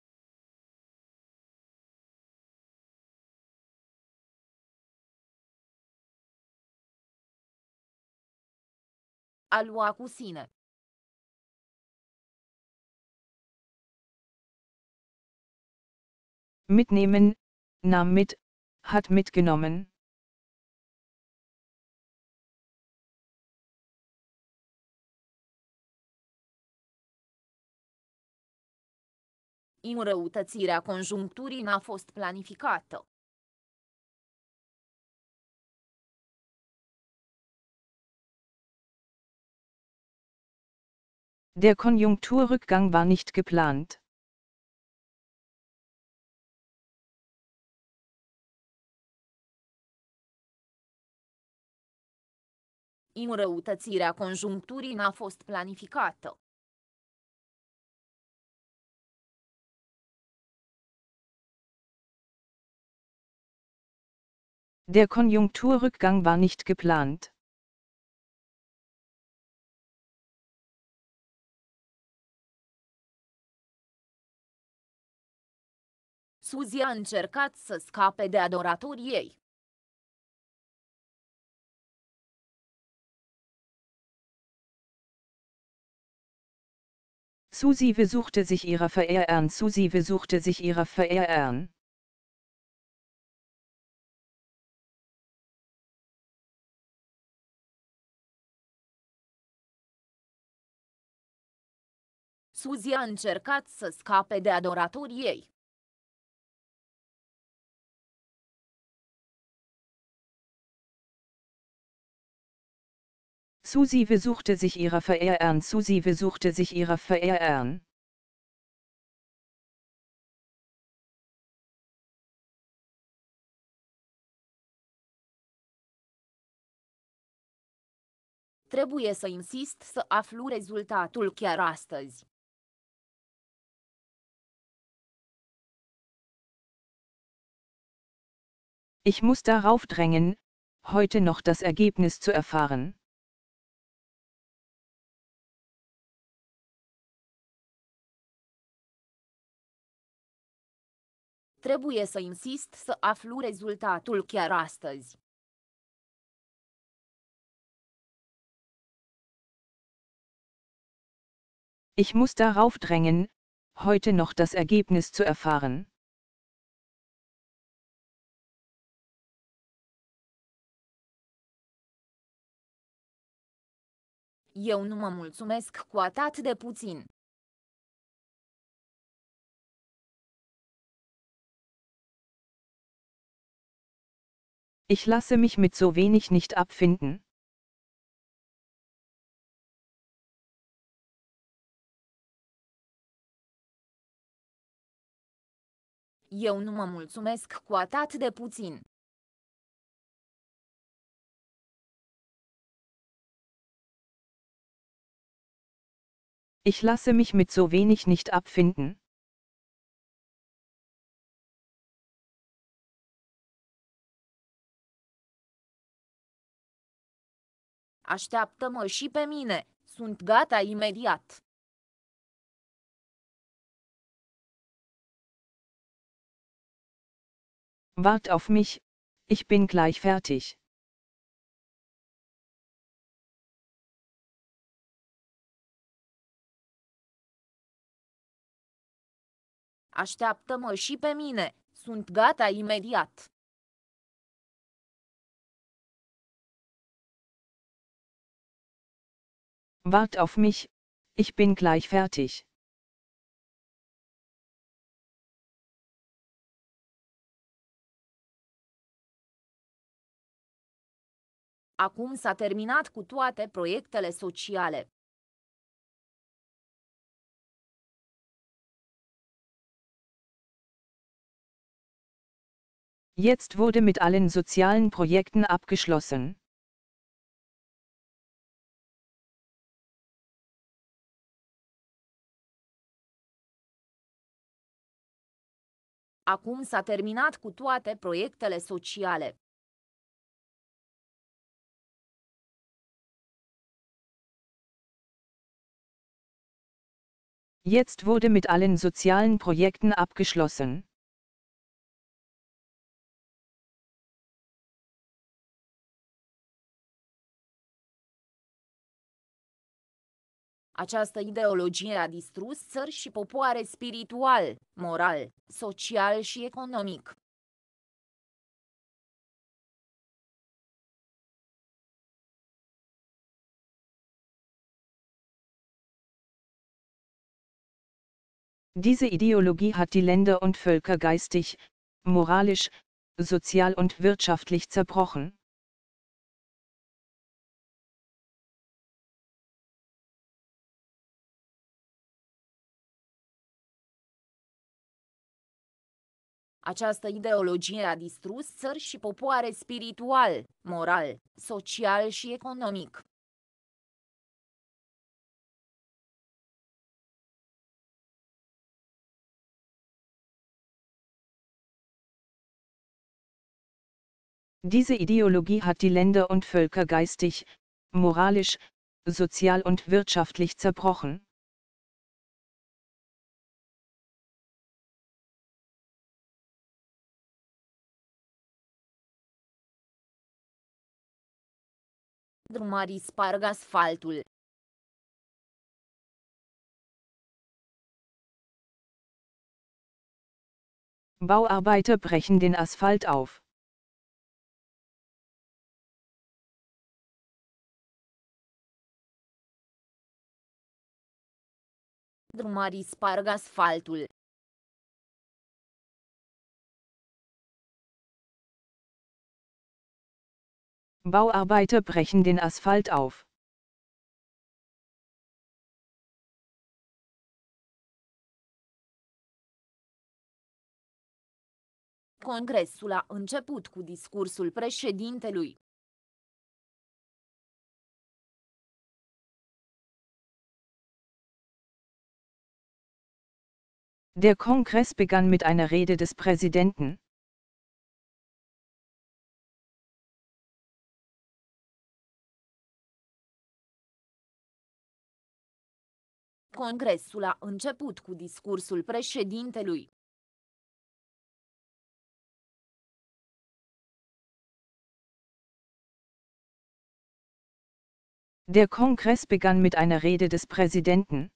A lua cu sine. Mitnehmen, nahm mit, hat mitgenommen. Înrăutățirea conjuncturii n-a fost planificată. Der Konjunkturrückgang war nicht geplant. Înrăutățirea conjuncturii n-a fost planificată. Der Konjunkturrückgang war nicht geplant. Suzy a încercat să scape de adoratorii ei. Susi suchte sich ihrer Verehrern. Susi suchte sich ihrer Verehrern. Suzy a încercat să scape de adoratorii ei. Susi suchte sich ihrer Verehrern. Susi suchte sich ihrer Verehrern. Trebuie să insist să aflu rezultatul chiar astăzi. Ich muss darauf drängen, heute noch das Ergebnis zu erfahren. Trebuie să insist să aflu rezultatul chiar astăzi. Ich muss darauf drängen, heute noch das Ergebnis zu erfahren. Eu nu mă mulțumesc cu atât de puțin. Ich lasse mich mit so wenig nicht abfinden. Eu nu mă mulțumesc cu atât de puțin. Ich lasse mich mit so wenig nicht abfinden. Așteaptă-mă și pe mine, sunt gata imediat. Wart auf mich, ich bin gleich fertig. Așteaptă-mă și pe mine, sunt gata imediat. Wart auf mich, ich bin gleich fertig. Acum s-a terminat cu toate proiectele sociale. Jetzt wurde mit allen sozialen Projekten abgeschlossen. Acum s-a terminat cu toate proiectele sociale. Jetzt wurde mit allen sozialen Projekten abgeschlossen. Această ideologie a distrus țări și popoare spiritual, moral, social și economic. Diese Ideologie hat die Länder und Völker geistig, moralisch, sozial und wirtschaftlich zerbrochen. Această ideologie a distrus țări și popoare spiritual, moral, social și economic. Diese Ideologie hat die Länder und Völker geistig, moralisch, sozial und wirtschaftlich zerbrochen. Drumarii sparg asfaltul. Bauarbeiter brechen den Asphalt auf. Drumarii sparg asfaltul. Bauarbeiter brechen den Asphalt auf. Congresul a început cu discursul președintelui. Der Kongress begann mit einer Rede des Präsidenten. Congresul a început cu discursul președintelui. Der Kongress begann mit einer Rede des Präsidenten.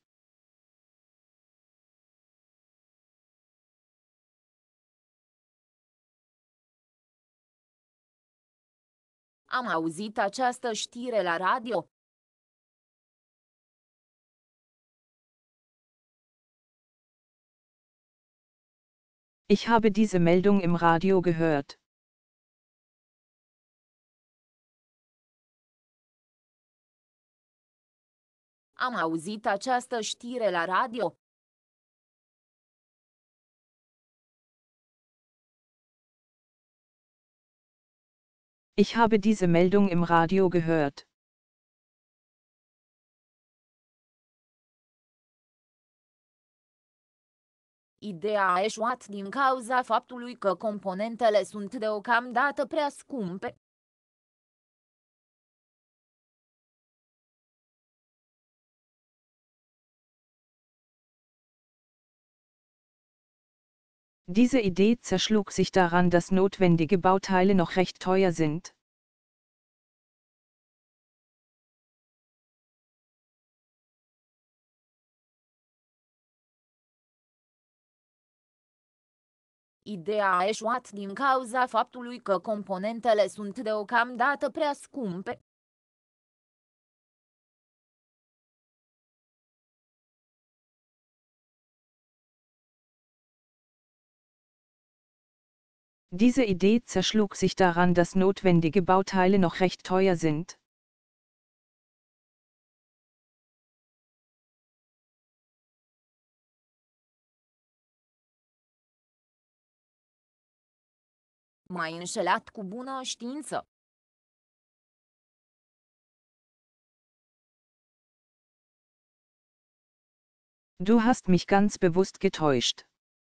Am auzit această știre la radio. Ich habe diese Meldung im Radio gehört. Am auzit această știre la radio. Ich habe diese Meldung im Radio gehört. Ideea a eșuat din cauza faptului că componentele sunt deocamdată prea scumpe. Diese Idee zerschlug sich daran, dass notwendige Bauteile noch recht teuer sind. Ideea a eșuat din cauza faptului că componentele sunt deocamdată prea scumpe. Diese Idee zerschlug sich daran, dass notwendige Bauteile noch recht teuer sind. M-ai înșelat cu bună știință. Du hast mich ganz bewusst getäuscht.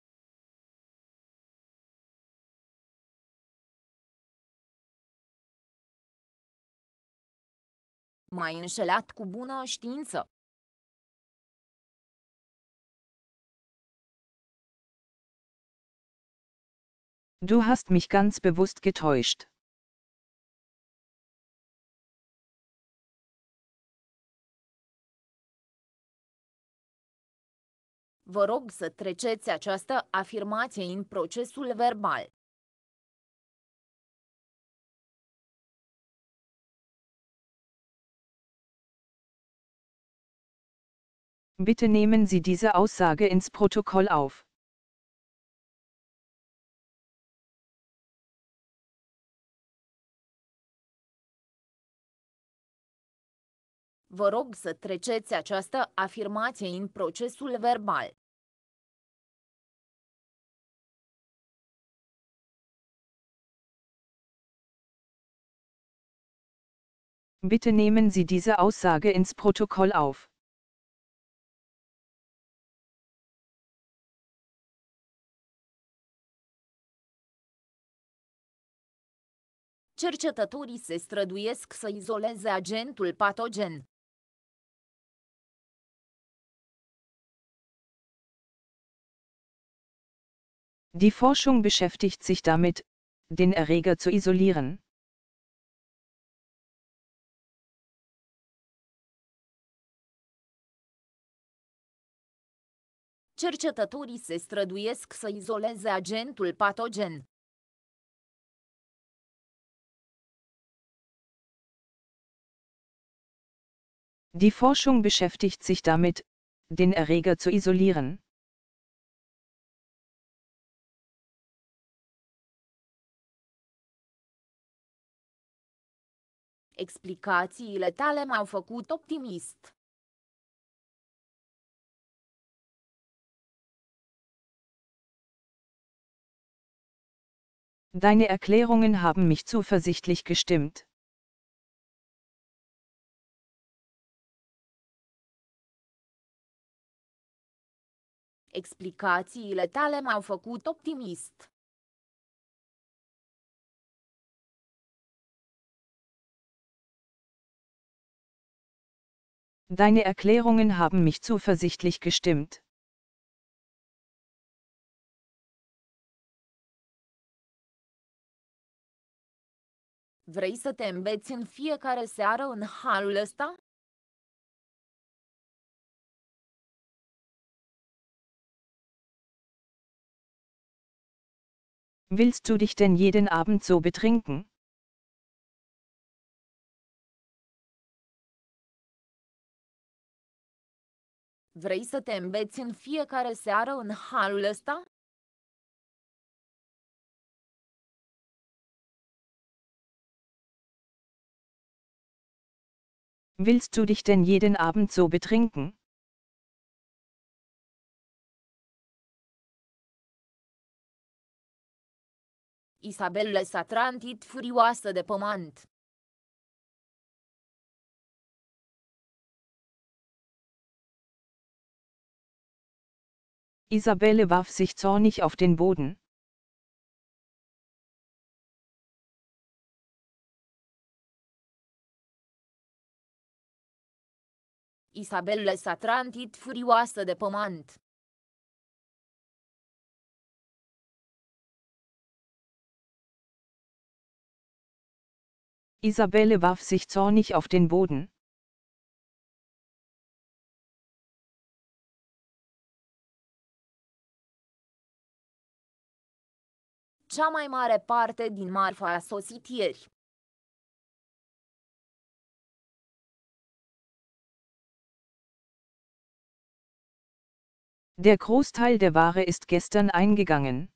M-ai înșelat cu bună știință. Du hast mich ganz bewusst getäuscht. Vă rog să treceți această afirmație în procesul verbal. Bitte nehmen Sie diese Aussage ins Protokoll auf. Vă rog să treceți această afirmație în procesul verbal. Bitte nehmen Sie diese Aussage ins Protokoll auf. Cercetătorii se străduiesc să izoleze agentul patogen. Die Forschung beschäftigt sich damit, den Erreger zu isolieren. Cercetătorii se străduiesc să izoleze agentul patogen. Die Forschung beschäftigt sich damit, den Erreger zu isolieren. Explicațiile tale m-au făcut optimist. Deine Erklärungen haben mich zuversichtlich gestimmt. Explicațiile tale m-au făcut optimist. Deine Erklärungen haben mich zuversichtlich gestimmt. Vrei să te îmbeți în fiecare seară în halul ăsta? Willst du dich denn jeden Abend so betrinken? Vrei să te îmbeți în fiecare seară în halul ăsta? Willst du dich denn jeden Abend so betrinken? Isabelle s-a trantit furioasă de pământ. Isabelle warf sich zornig auf den Boden. Isabelle s-a trantit furioasă de pământ. Isabelle warf sich zornig auf den Boden. Cea mai mare parte din marfă a sosit ieri. Der Großteil der Ware ist gestern eingegangen.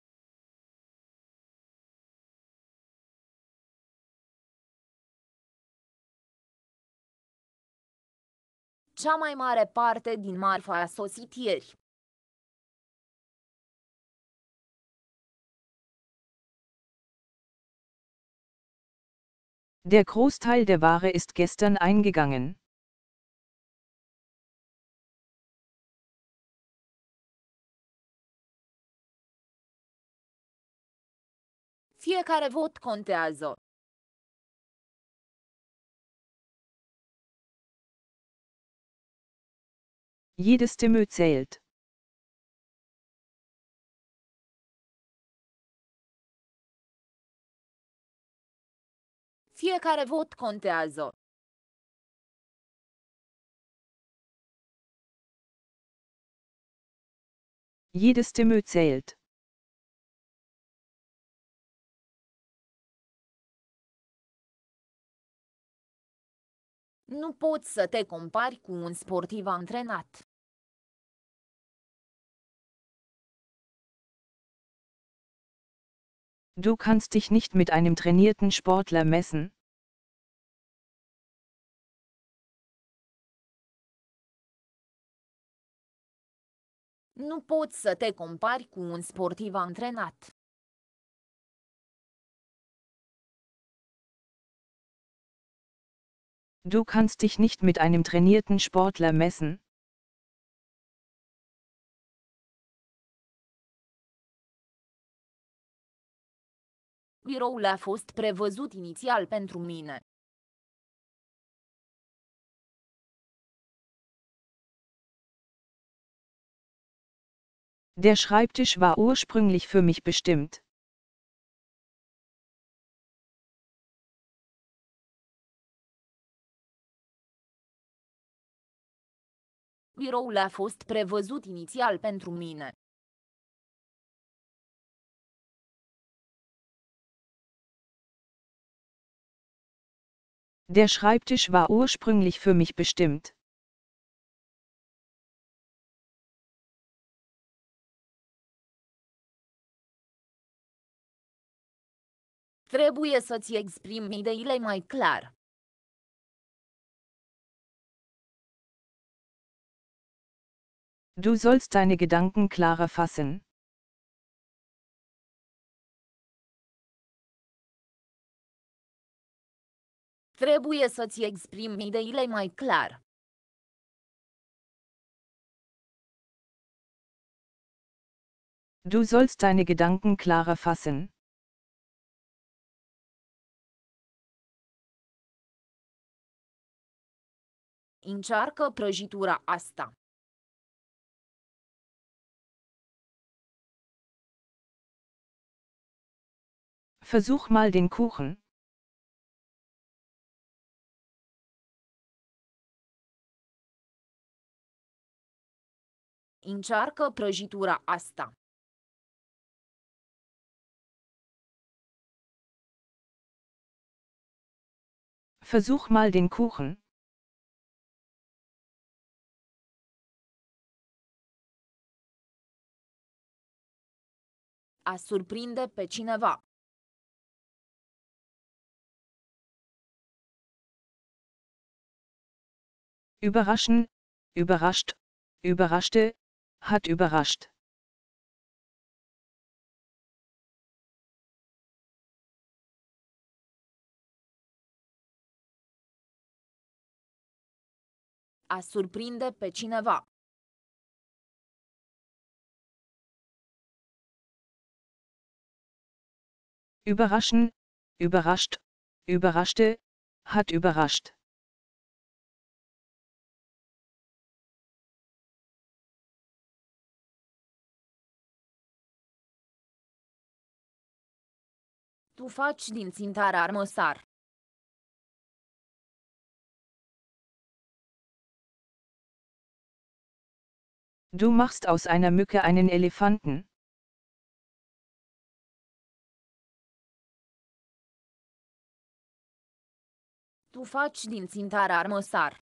Cea mai mare parte din marfă a sosit ieri. Der Großteil der Ware ist gestern eingegangen. Fiecare vot contează. Jede Stimme zählt. Fiecare vot contează. Jede Stimme zählt. Nu poți să te compari cu un sportiv antrenat. Du kannst dich nicht mit einem trainierten Sportler messen. Nu poți să te compari cu un sportiv antrenat. Du kannst dich nicht mit einem trainierten Sportler messen. Biroul a fost prevăzut inițial pentru mine. Der Schreibtisch war ursprünglich für mich bestimmt. Biroul a fost prevăzut inițial pentru mine. Der Schreibtisch war ursprünglich für mich bestimmt. Trebuie să-ți exprimi ideile mai clar. Du sollst deine Gedanken klarer fassen. Trebuie să-ți exprimi ideile mai clar. Du sollst deine Gedanken klarer fassen. Încearcă prăjitura asta. Versuch mal den Kuchen. Încearcă prăjitura asta. Versuch mal den Kuchen. A surprinde pe cineva. Überraschen, überrascht, überraschte, hat überrascht. A surprinde pe cineva. Überraschen, überrascht, überraschte, hat überrascht. Tu faci din țintar armăsar. Du machst aus einer Mücke einen Elefanten. Tu faci din țintar armăsar.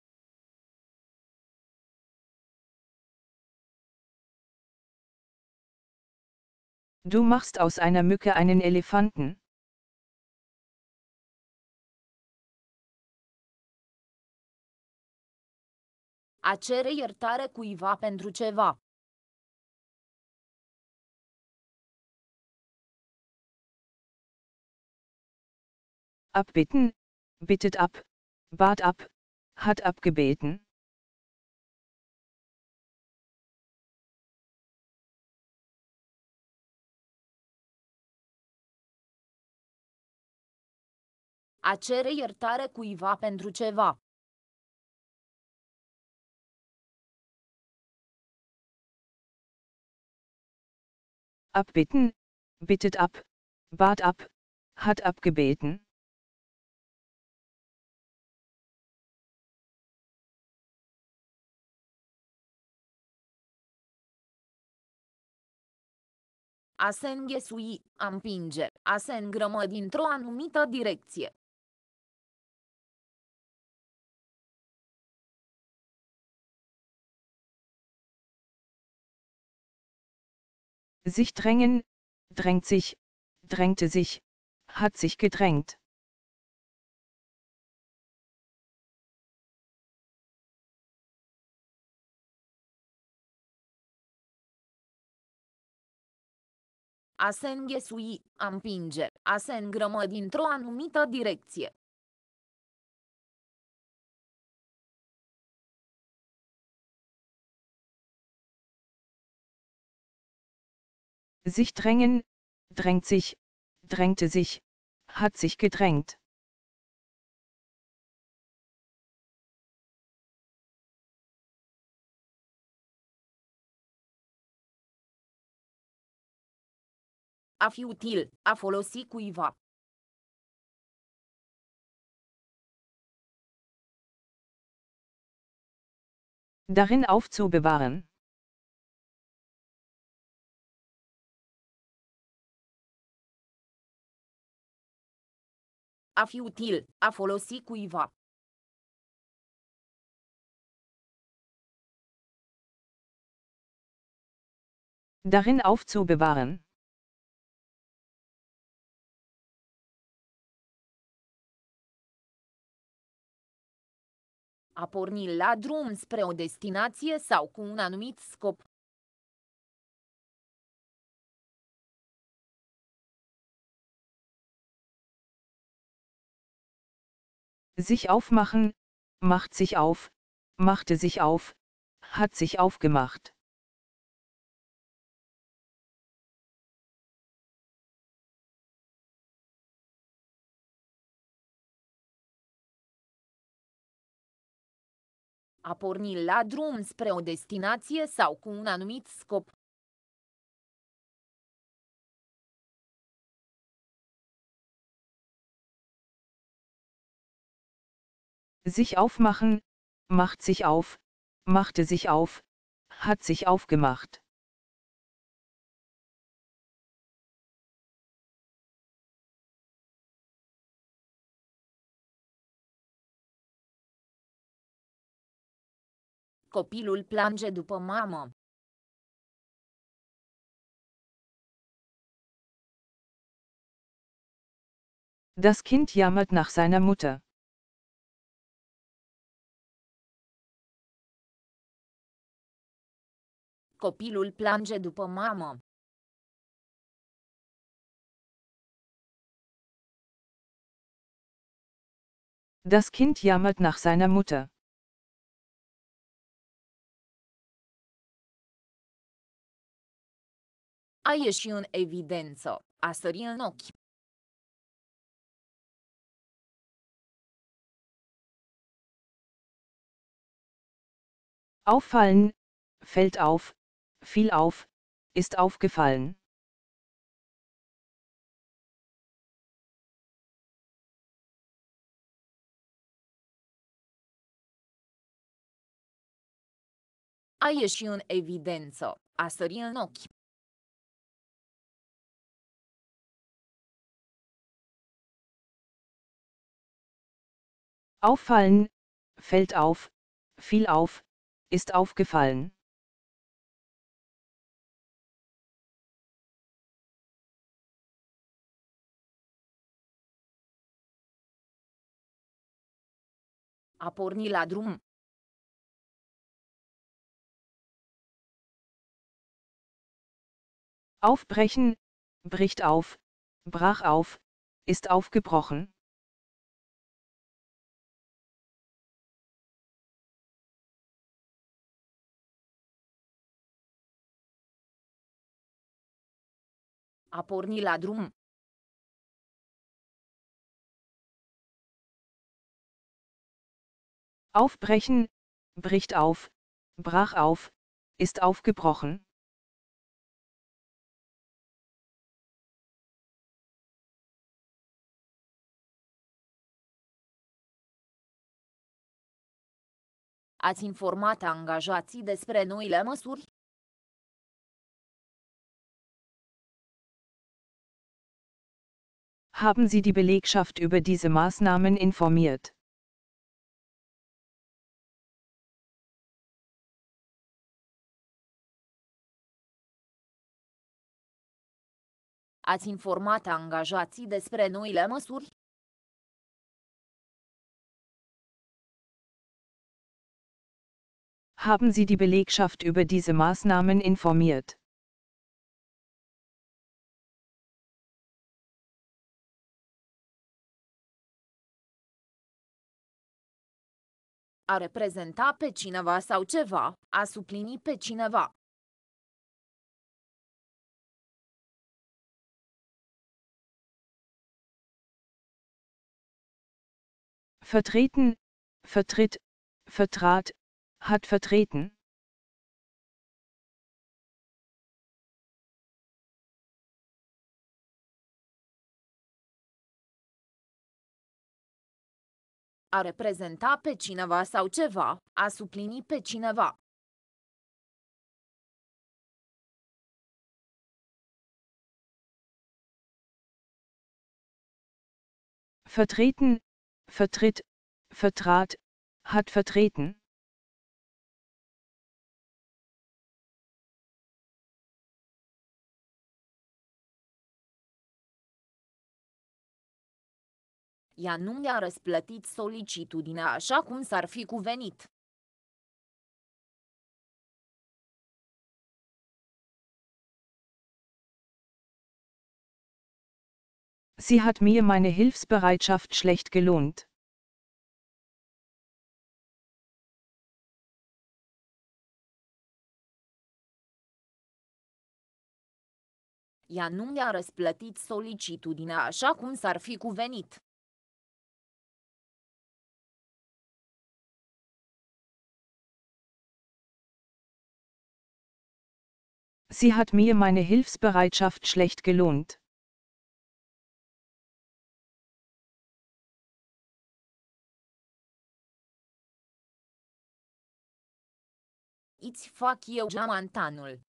Du machst aus einer Mücke einen Elefanten. A cere iertare cuiva pentru ceva. Abbitten, bittet ab, bat ab, hat abgebeten. A cere iertare cuiva pentru ceva. Abbitten, bittet ab, bat ab, hat abgebeten. A se înghesui, a împinge, a se îngrămă dintr-o anumită direcție. Sich drängen, drängt sich, drängte sich, hat sich gedrängt. A se înghesui, a împinge, a se îngrămă dintr-o anumită direcție. Sich drängen, drängt sich, drängte sich, hat sich gedrängt. A fi util, a folosi cuiva. Darin aufzubewahren. A fi util, a folosi cuiva. Darin aufzubewahren. A porni la drum spre o destinație sau cu un anumit scop. Sich aufmachen, macht sich auf, machte sich auf, hat sich aufgemacht. A porni la drum spre o destinație sau cu un anumit scop. Sich aufmachen, macht sich auf, machte sich auf, hat sich aufgemacht. Copilul plânge după mamă. Das Kind jammert nach seiner Mutter. Copilul plânge după mamă. Das Kind jammert nach seiner Mutter. A ieși în evidență, a sări în ochi. Auffallen, fällt auf, fiel auf, ist aufgefallen. A ieși în evidență, a sări în ochi. Auffallen, fällt auf, fiel auf, ist aufgefallen. A porni la drum. Aufbrechen, bricht auf, brach auf, ist aufgebrochen. A porni la drum. Aufbrechen, bricht auf, brach auf, ist aufgebrochen. Ați informat angajații despre noile măsuri? Haben Sie die Belegschaft über diese Maßnahmen informiert? Ați informat angajații despre noile măsuri? Haben Sie die Belegschaft über diese Maßnahmen informiert? A reprezenta pe cineva sau ceva, a suplini pe cineva. Vertreten, vertritt, vertrat, hat vertreten. A reprezenta pe cineva sau ceva, a suplini pe cineva. Vertreten, vertritt, vertrat, hat vertreten. Ea nu mi-a răsplătit solicitudinea așa cum s-ar fi cuvenit. Sie hat mir meine Hilfsbereitschaft schlecht gelohnt. Ea nu mi-a răsplătit solicitudinea așa cum s-ar fi cuvenit. Sie hat mir meine Hilfsbereitschaft schlecht gelohnt. Îți fac eu geamantanul.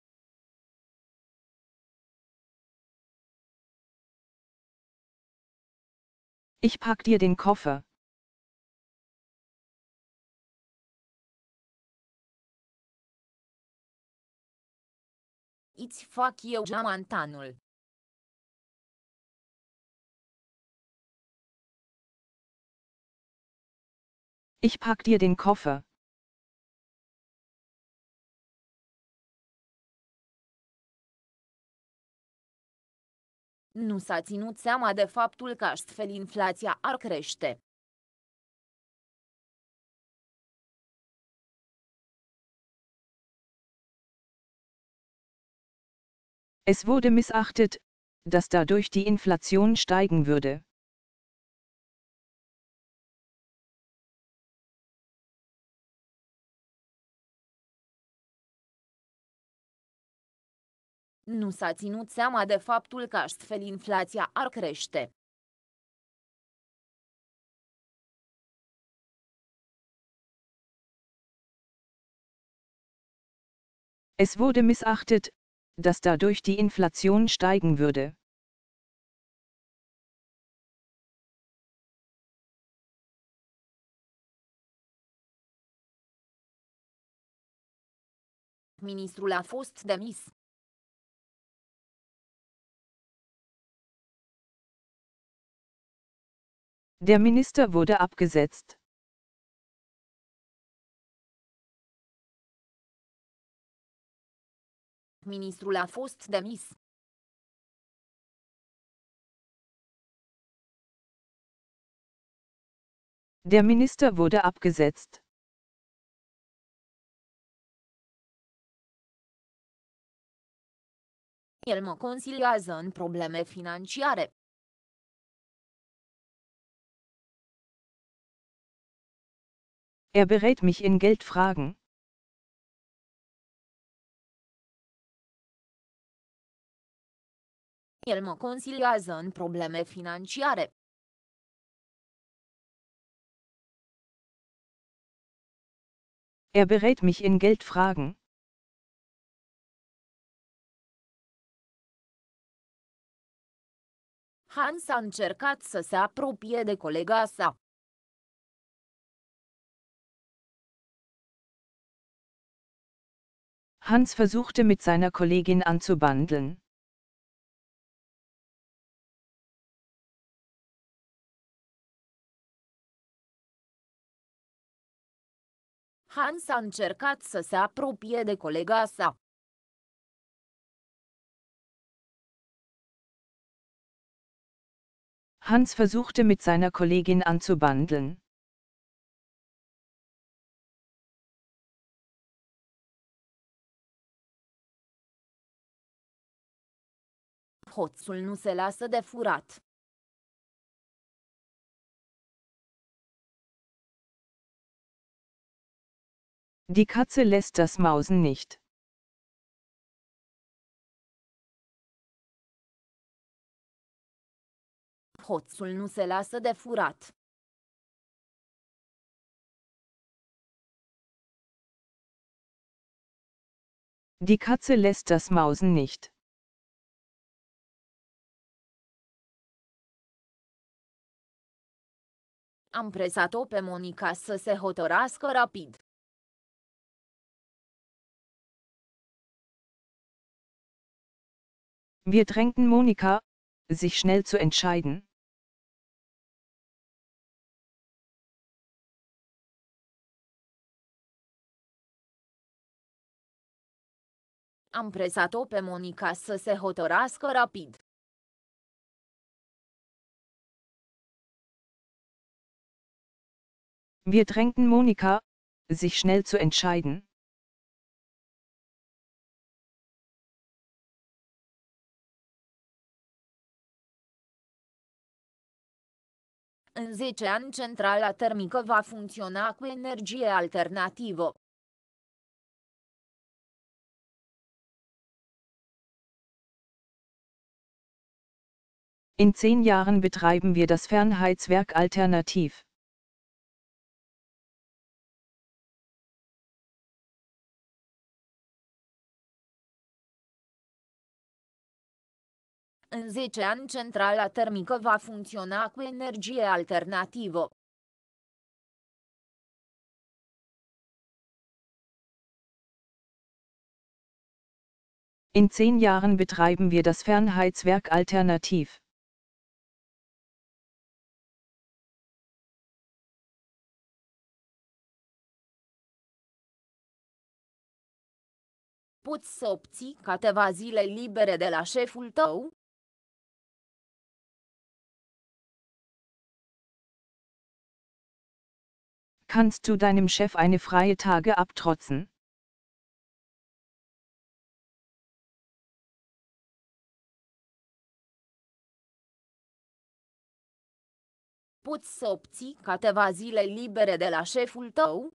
Ich pack dir den Koffer. Îți fac eu geamantanul. Ich pack dir den Koffer. Nu s-a ținut seama de faptul că astfel inflația ar crește. Es wurde missachtet, dass dadurch die Inflation steigen würde. Nu s-a ținut seama de faptul că astfel inflația ar crește. Es wurde missachtet, dass dadurch die Inflation steigen würde. Ministrul a fost demis. Der Minister wurde abgesetzt. Ministrul a fost demis. Der Minister wurde abgesetzt. El mă consiliază în probleme financiare. Er berät mich in Geldfragen. El mă consiliază în probleme financiare. Er berät mich in Geldfragen. Hans a încercat să se apropie de colega sa. Hans versuchte mit seiner Kollegin anzubandeln. Hans a încercat să se apropie de colega sa. Hans versuchte mit seiner Kollegin anzubandeln. Hoțul nu se lasă de furat. Die Katze lässt das Mausen nicht. Hoțul nu se lasă de furat. Die Katze lässt das Mausen nicht. Am presat-o pe Monica să se hotărască rapid. Wir drängten Monika, sich schnell zu entscheiden. Am presat-o pe Monica să se hotărască rapid. Wir drängten Monika, sich schnell zu entscheiden. În 10 ani centrala termică va funcționa cu energie alternativă. In 10 Jahren betreiben wir das Fernheizwerk alternativ. În 10 ani centrala termică va funcționa cu energie alternativă. In 10 Jahren betreiben wir das Fernheizwerk alternativ. Poți să obții câteva zile libere de la șeful tău? Kannst du deinem Chef eine freie Tage abtrotzen? Poți să obții câteva zile libere de la șeful tău?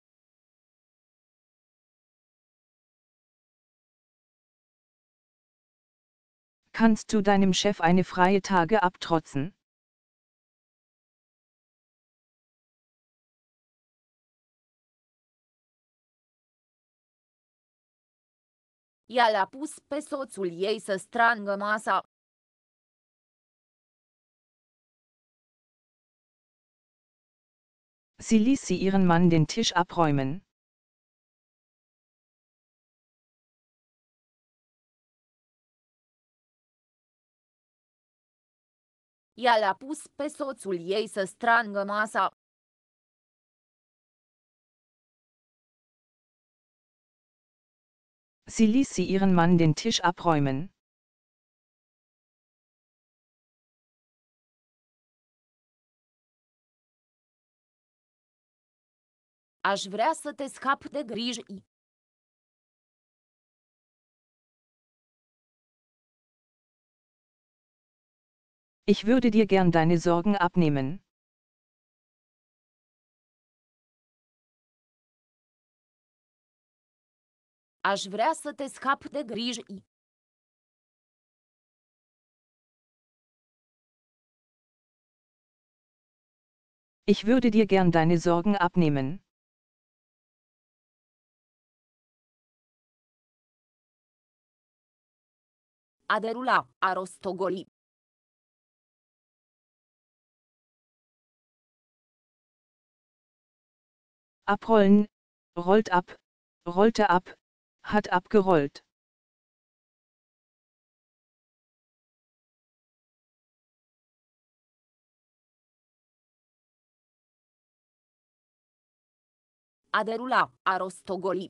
Kannst du deinem Chef eine freie Tage abtrotzen? Ea l-a pus pe soțul ei să strângă masa. Sie ließ sie ihren Mann den Tisch abräumen. Ea l-a pus pe soțul ei să strângă masa. Sie ließ sie ihren Mann den Tisch abräumen. Aș vrea să te scap de griji. Ich würde dir gern deine Sorgen abnehmen. Aș vrea să te scap de griji. Ich würde dir gern deine Sorgen abnehmen. A derula, a rostogoli. Abrollen, rollt ab, rollte ab, hat abgerollt. A derula, a rostogoli.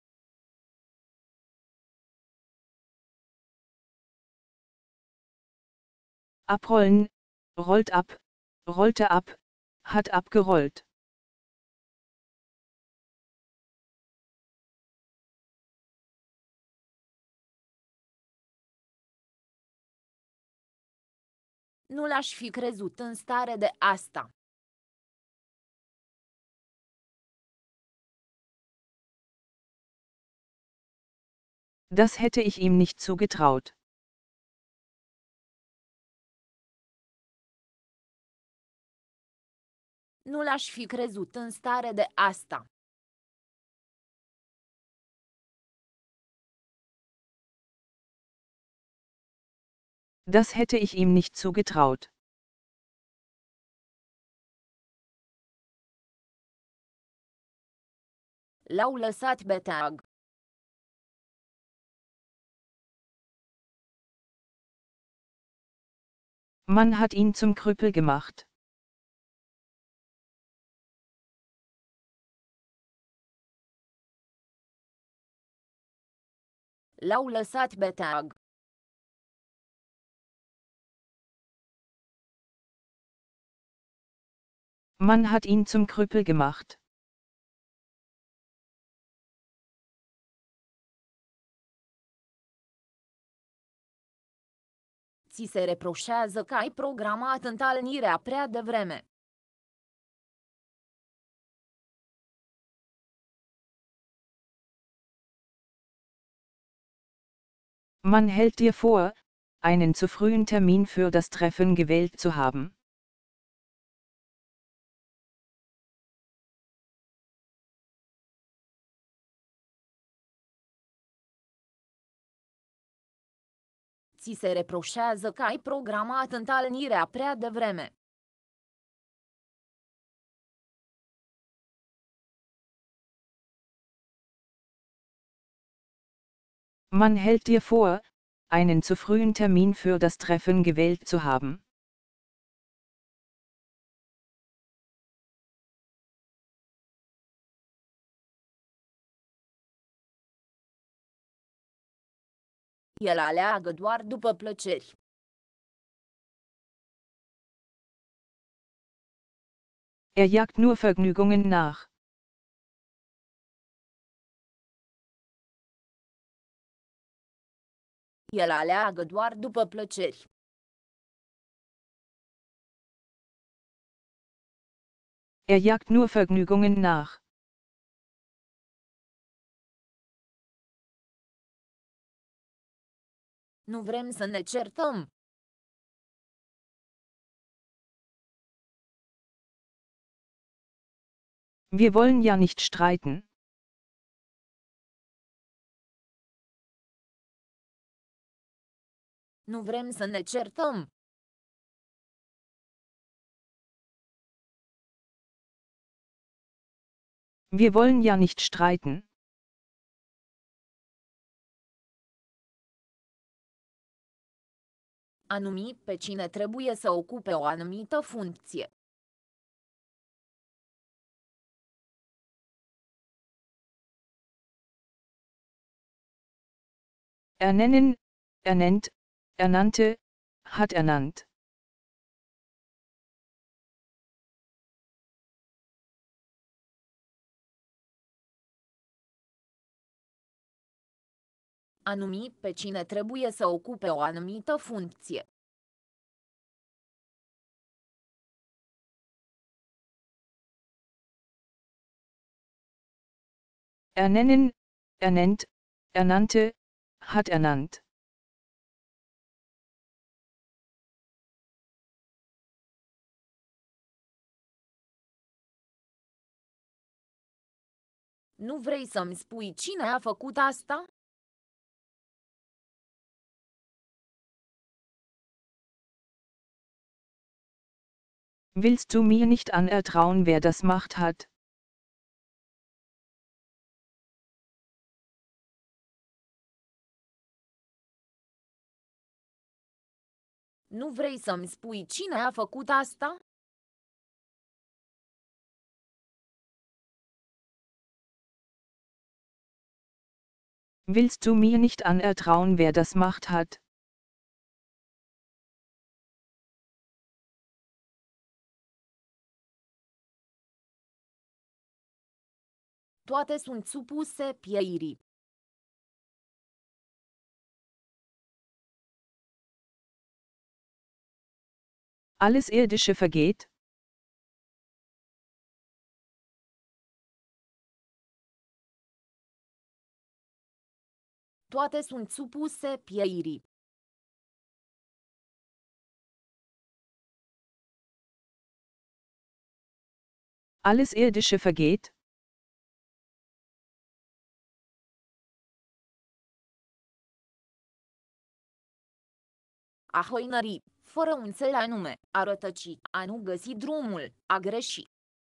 Abrollen, rollt ab, rollte ab, hat abgerollt. Nu l-aș fi crezut în stare de asta. Das hätte ich ihm nicht zugetraut. Nu l-aș fi crezut în stare de asta. Das hätte ich ihm nicht zugetraut. L-au lăsat beteag. Man hat ihn zum Krüppel gemacht. L-au lăsat beteag. Man hat ihn zum Krüppel gemacht. Ți se reproșează că ai programat întâlnirea prea devreme. Man hält dir vor, einen zu frühen Termin für das Treffen gewählt zu haben. Ți se reproșează că ai programat întâlnirea prea devreme. Man hält dir vor, einen zu frühen Termin für das Treffen gewählt zu haben. El aleagă doar după plăceri. Er jagt nur Vergnügungen nach. El aleagă doar după plăceri. Er jagt nur Vergnügungen nach. Nu vrem să ne certăm. Wir wollen ja nicht streiten. Nu vrem să ne certăm. Wir wollen ja nicht streiten. A numi pe cine trebuie să ocupe o anumită funcție. Ernennen, ernennt, ernannte, hat ernannt. A numi pe cine trebuie să ocupe o anumită funcție. Ernennen, ernennt, ernannte, hat ernannt. Nu vrei să-mi spui cine a făcut asta? Willst du mir nicht anertrauen, wer das Macht hat? Nu vrei să-mi spui cine a făcut asta? Willst du mir nicht anertrauen, wer das Macht hat? Toate sunt supuse pieirii. Alles Irdische vergeht? Toate sunt supuse pieirii. Alles Irdische vergeht? A hoinări, fără un înțel anume, a rătăci, a nu găsi drumul, a greși.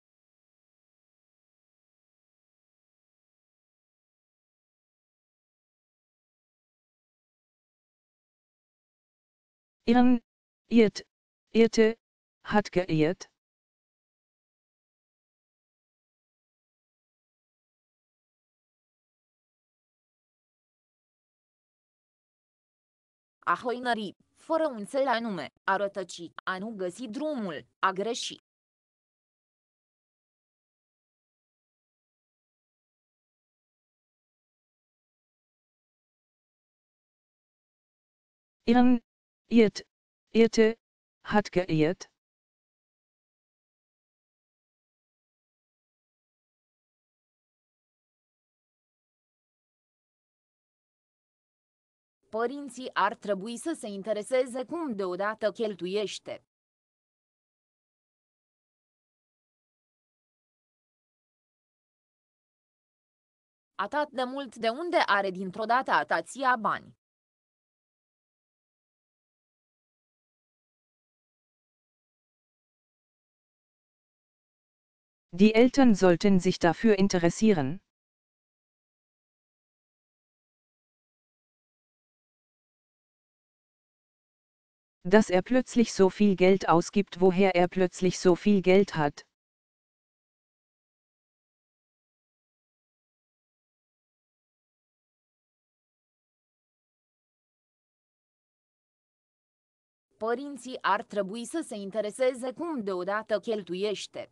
Irren, irrte, hat geirrt. A hoinări, fără un înțel anume, a rătăci, a nu găsi drumul, a greși. Irren, irrte, hat geirrt. Părinții ar trebui să se intereseze cum deodată cheltuiește. Atât de mult de unde are dintr-o dată atația bani. Die Eltern sollten sich dafür interessieren. Dass er plötzlich so viel Geld ausgibt, woher er plötzlich so viel Geld hat. Părinții ar trebui să se intereseze cum deodată cheltuiește.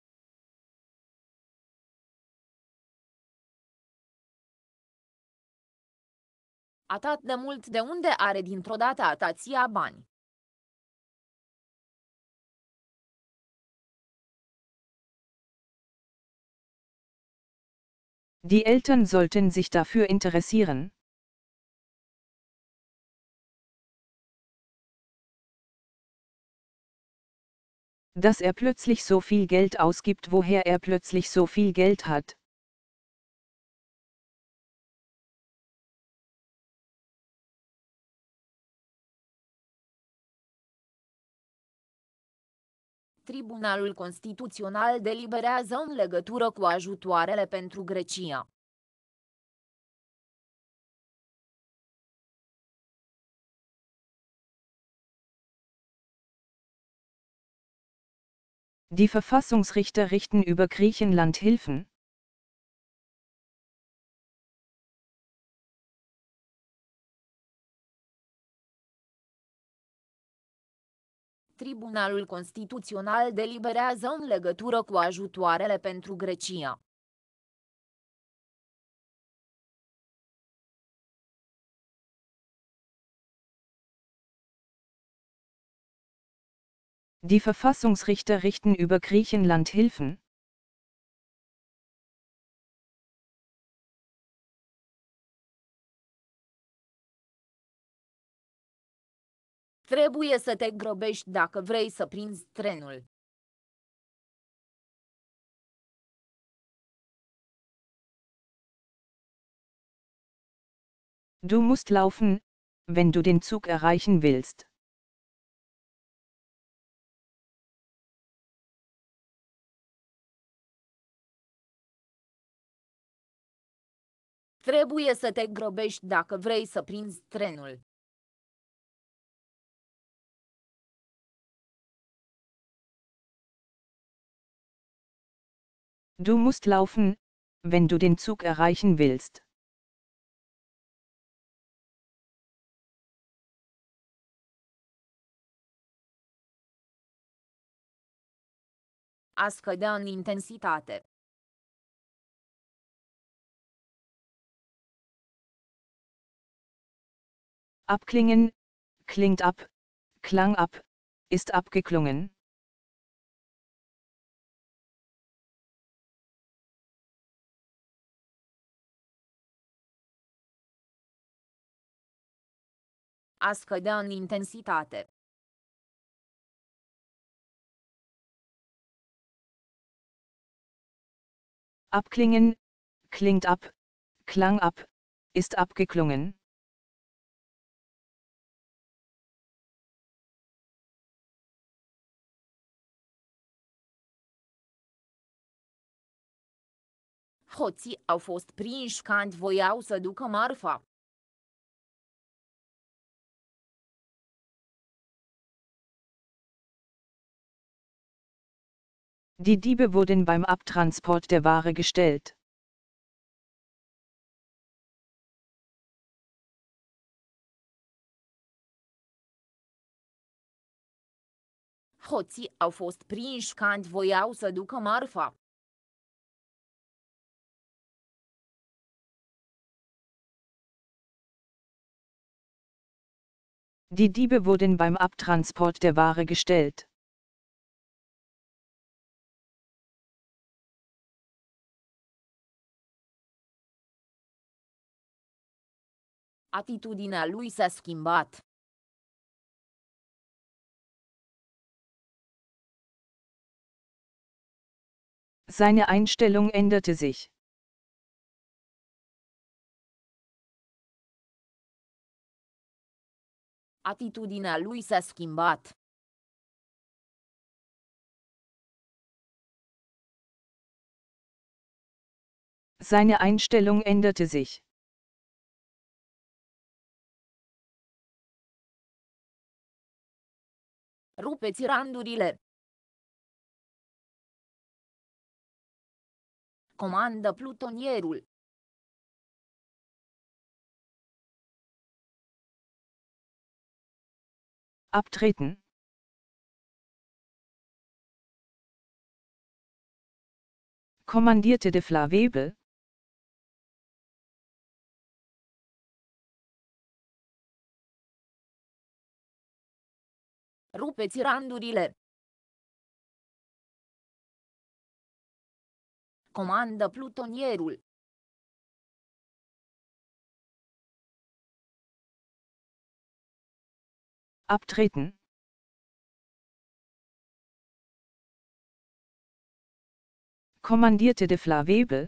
Atât de mult de unde are dintr-o dată atația bani. Die Eltern sollten sich dafür interessieren. Dass er plötzlich so viel Geld ausgibt, woher er plötzlich so viel Geld hat. Tribunalul Constituțional deliberează în legătură cu ajutoarele pentru Grecia. Die Verfassungsrichter richten über Griechenland Hilfen. Tribunalul Constituțional deliberează în legătură cu ajutoarele pentru Grecia. Die Verfassungsrichter richten über Griechenland Hilfen. Trebuie să te grăbești dacă vrei să prinzi trenul. Du musst laufen, wenn du den Zug erreichen willst. Trebuie să te grăbești dacă vrei să prinzi trenul. Du musst laufen, wenn du den Zug erreichen willst. A scădea în intensitate. Abklingen, klingt ab, klang ab, ist abgeklungen. A scădea în intensitate. Abklingen, klingt ab, klang ab, ist abgeklungen. Hoții au fost prinși când voiau să ducă marfa. Die Diebe wurden beim Abtransport der Ware gestellt. Hoții au fost prinși când voiau să ducă marfa. Die Diebe wurden beim Abtransport der Ware gestellt. Atitudinea lui s-a schimbat. Seine Einstellung änderte sich. Atitudinea lui s-a schimbat. Seine Einstellung änderte sich. Rupeți randurile. Comandă plutonierul. Abtreten. Kommandierte de Flavebel. Rupeți randurile. Comandă plutonierul. Abtreten. Kommandierte de Flavebel.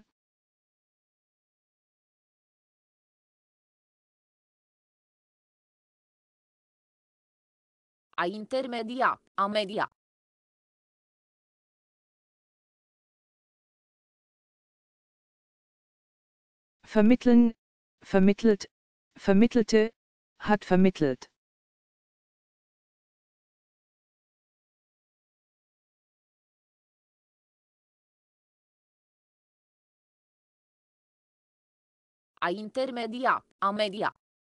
A intermedia, a media. Vermitteln, vermittelt, vermittelte, hat vermittelt. A intermedia, a media.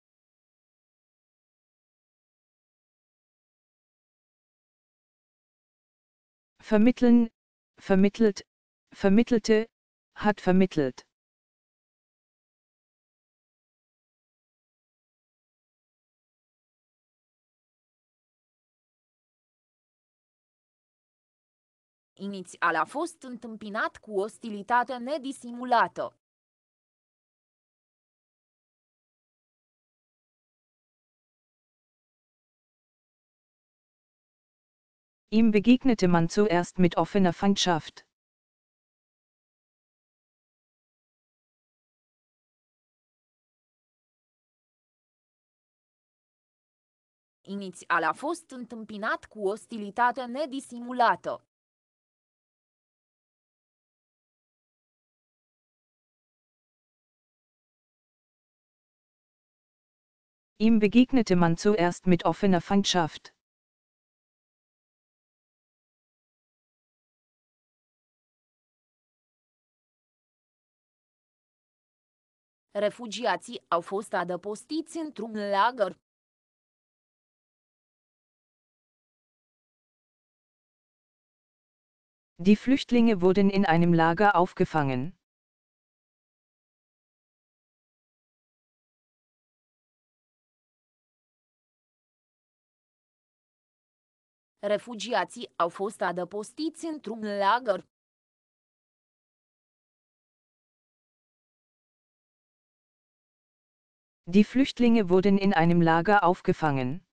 Vermitteln, vermittelt, vermittelte, hat vermittelt. Inițial a fost întâmpinat cu ostilitate nedisimulată. Ihm begegnete man zuerst mit offener Feindschaft. Inițial a fost întâmpinat cu ostilitate nedisimulată. Ihm begegnete man zuerst mit offener Feindschaft. Refugiații au fost adăpostiți într-un lagăr. Die Flüchtlinge wurden in einem Lager aufgefangen. Refugiații au fost adăpostiți într-un lagăr. Die Flüchtlinge wurden in einem Lager aufgefangen.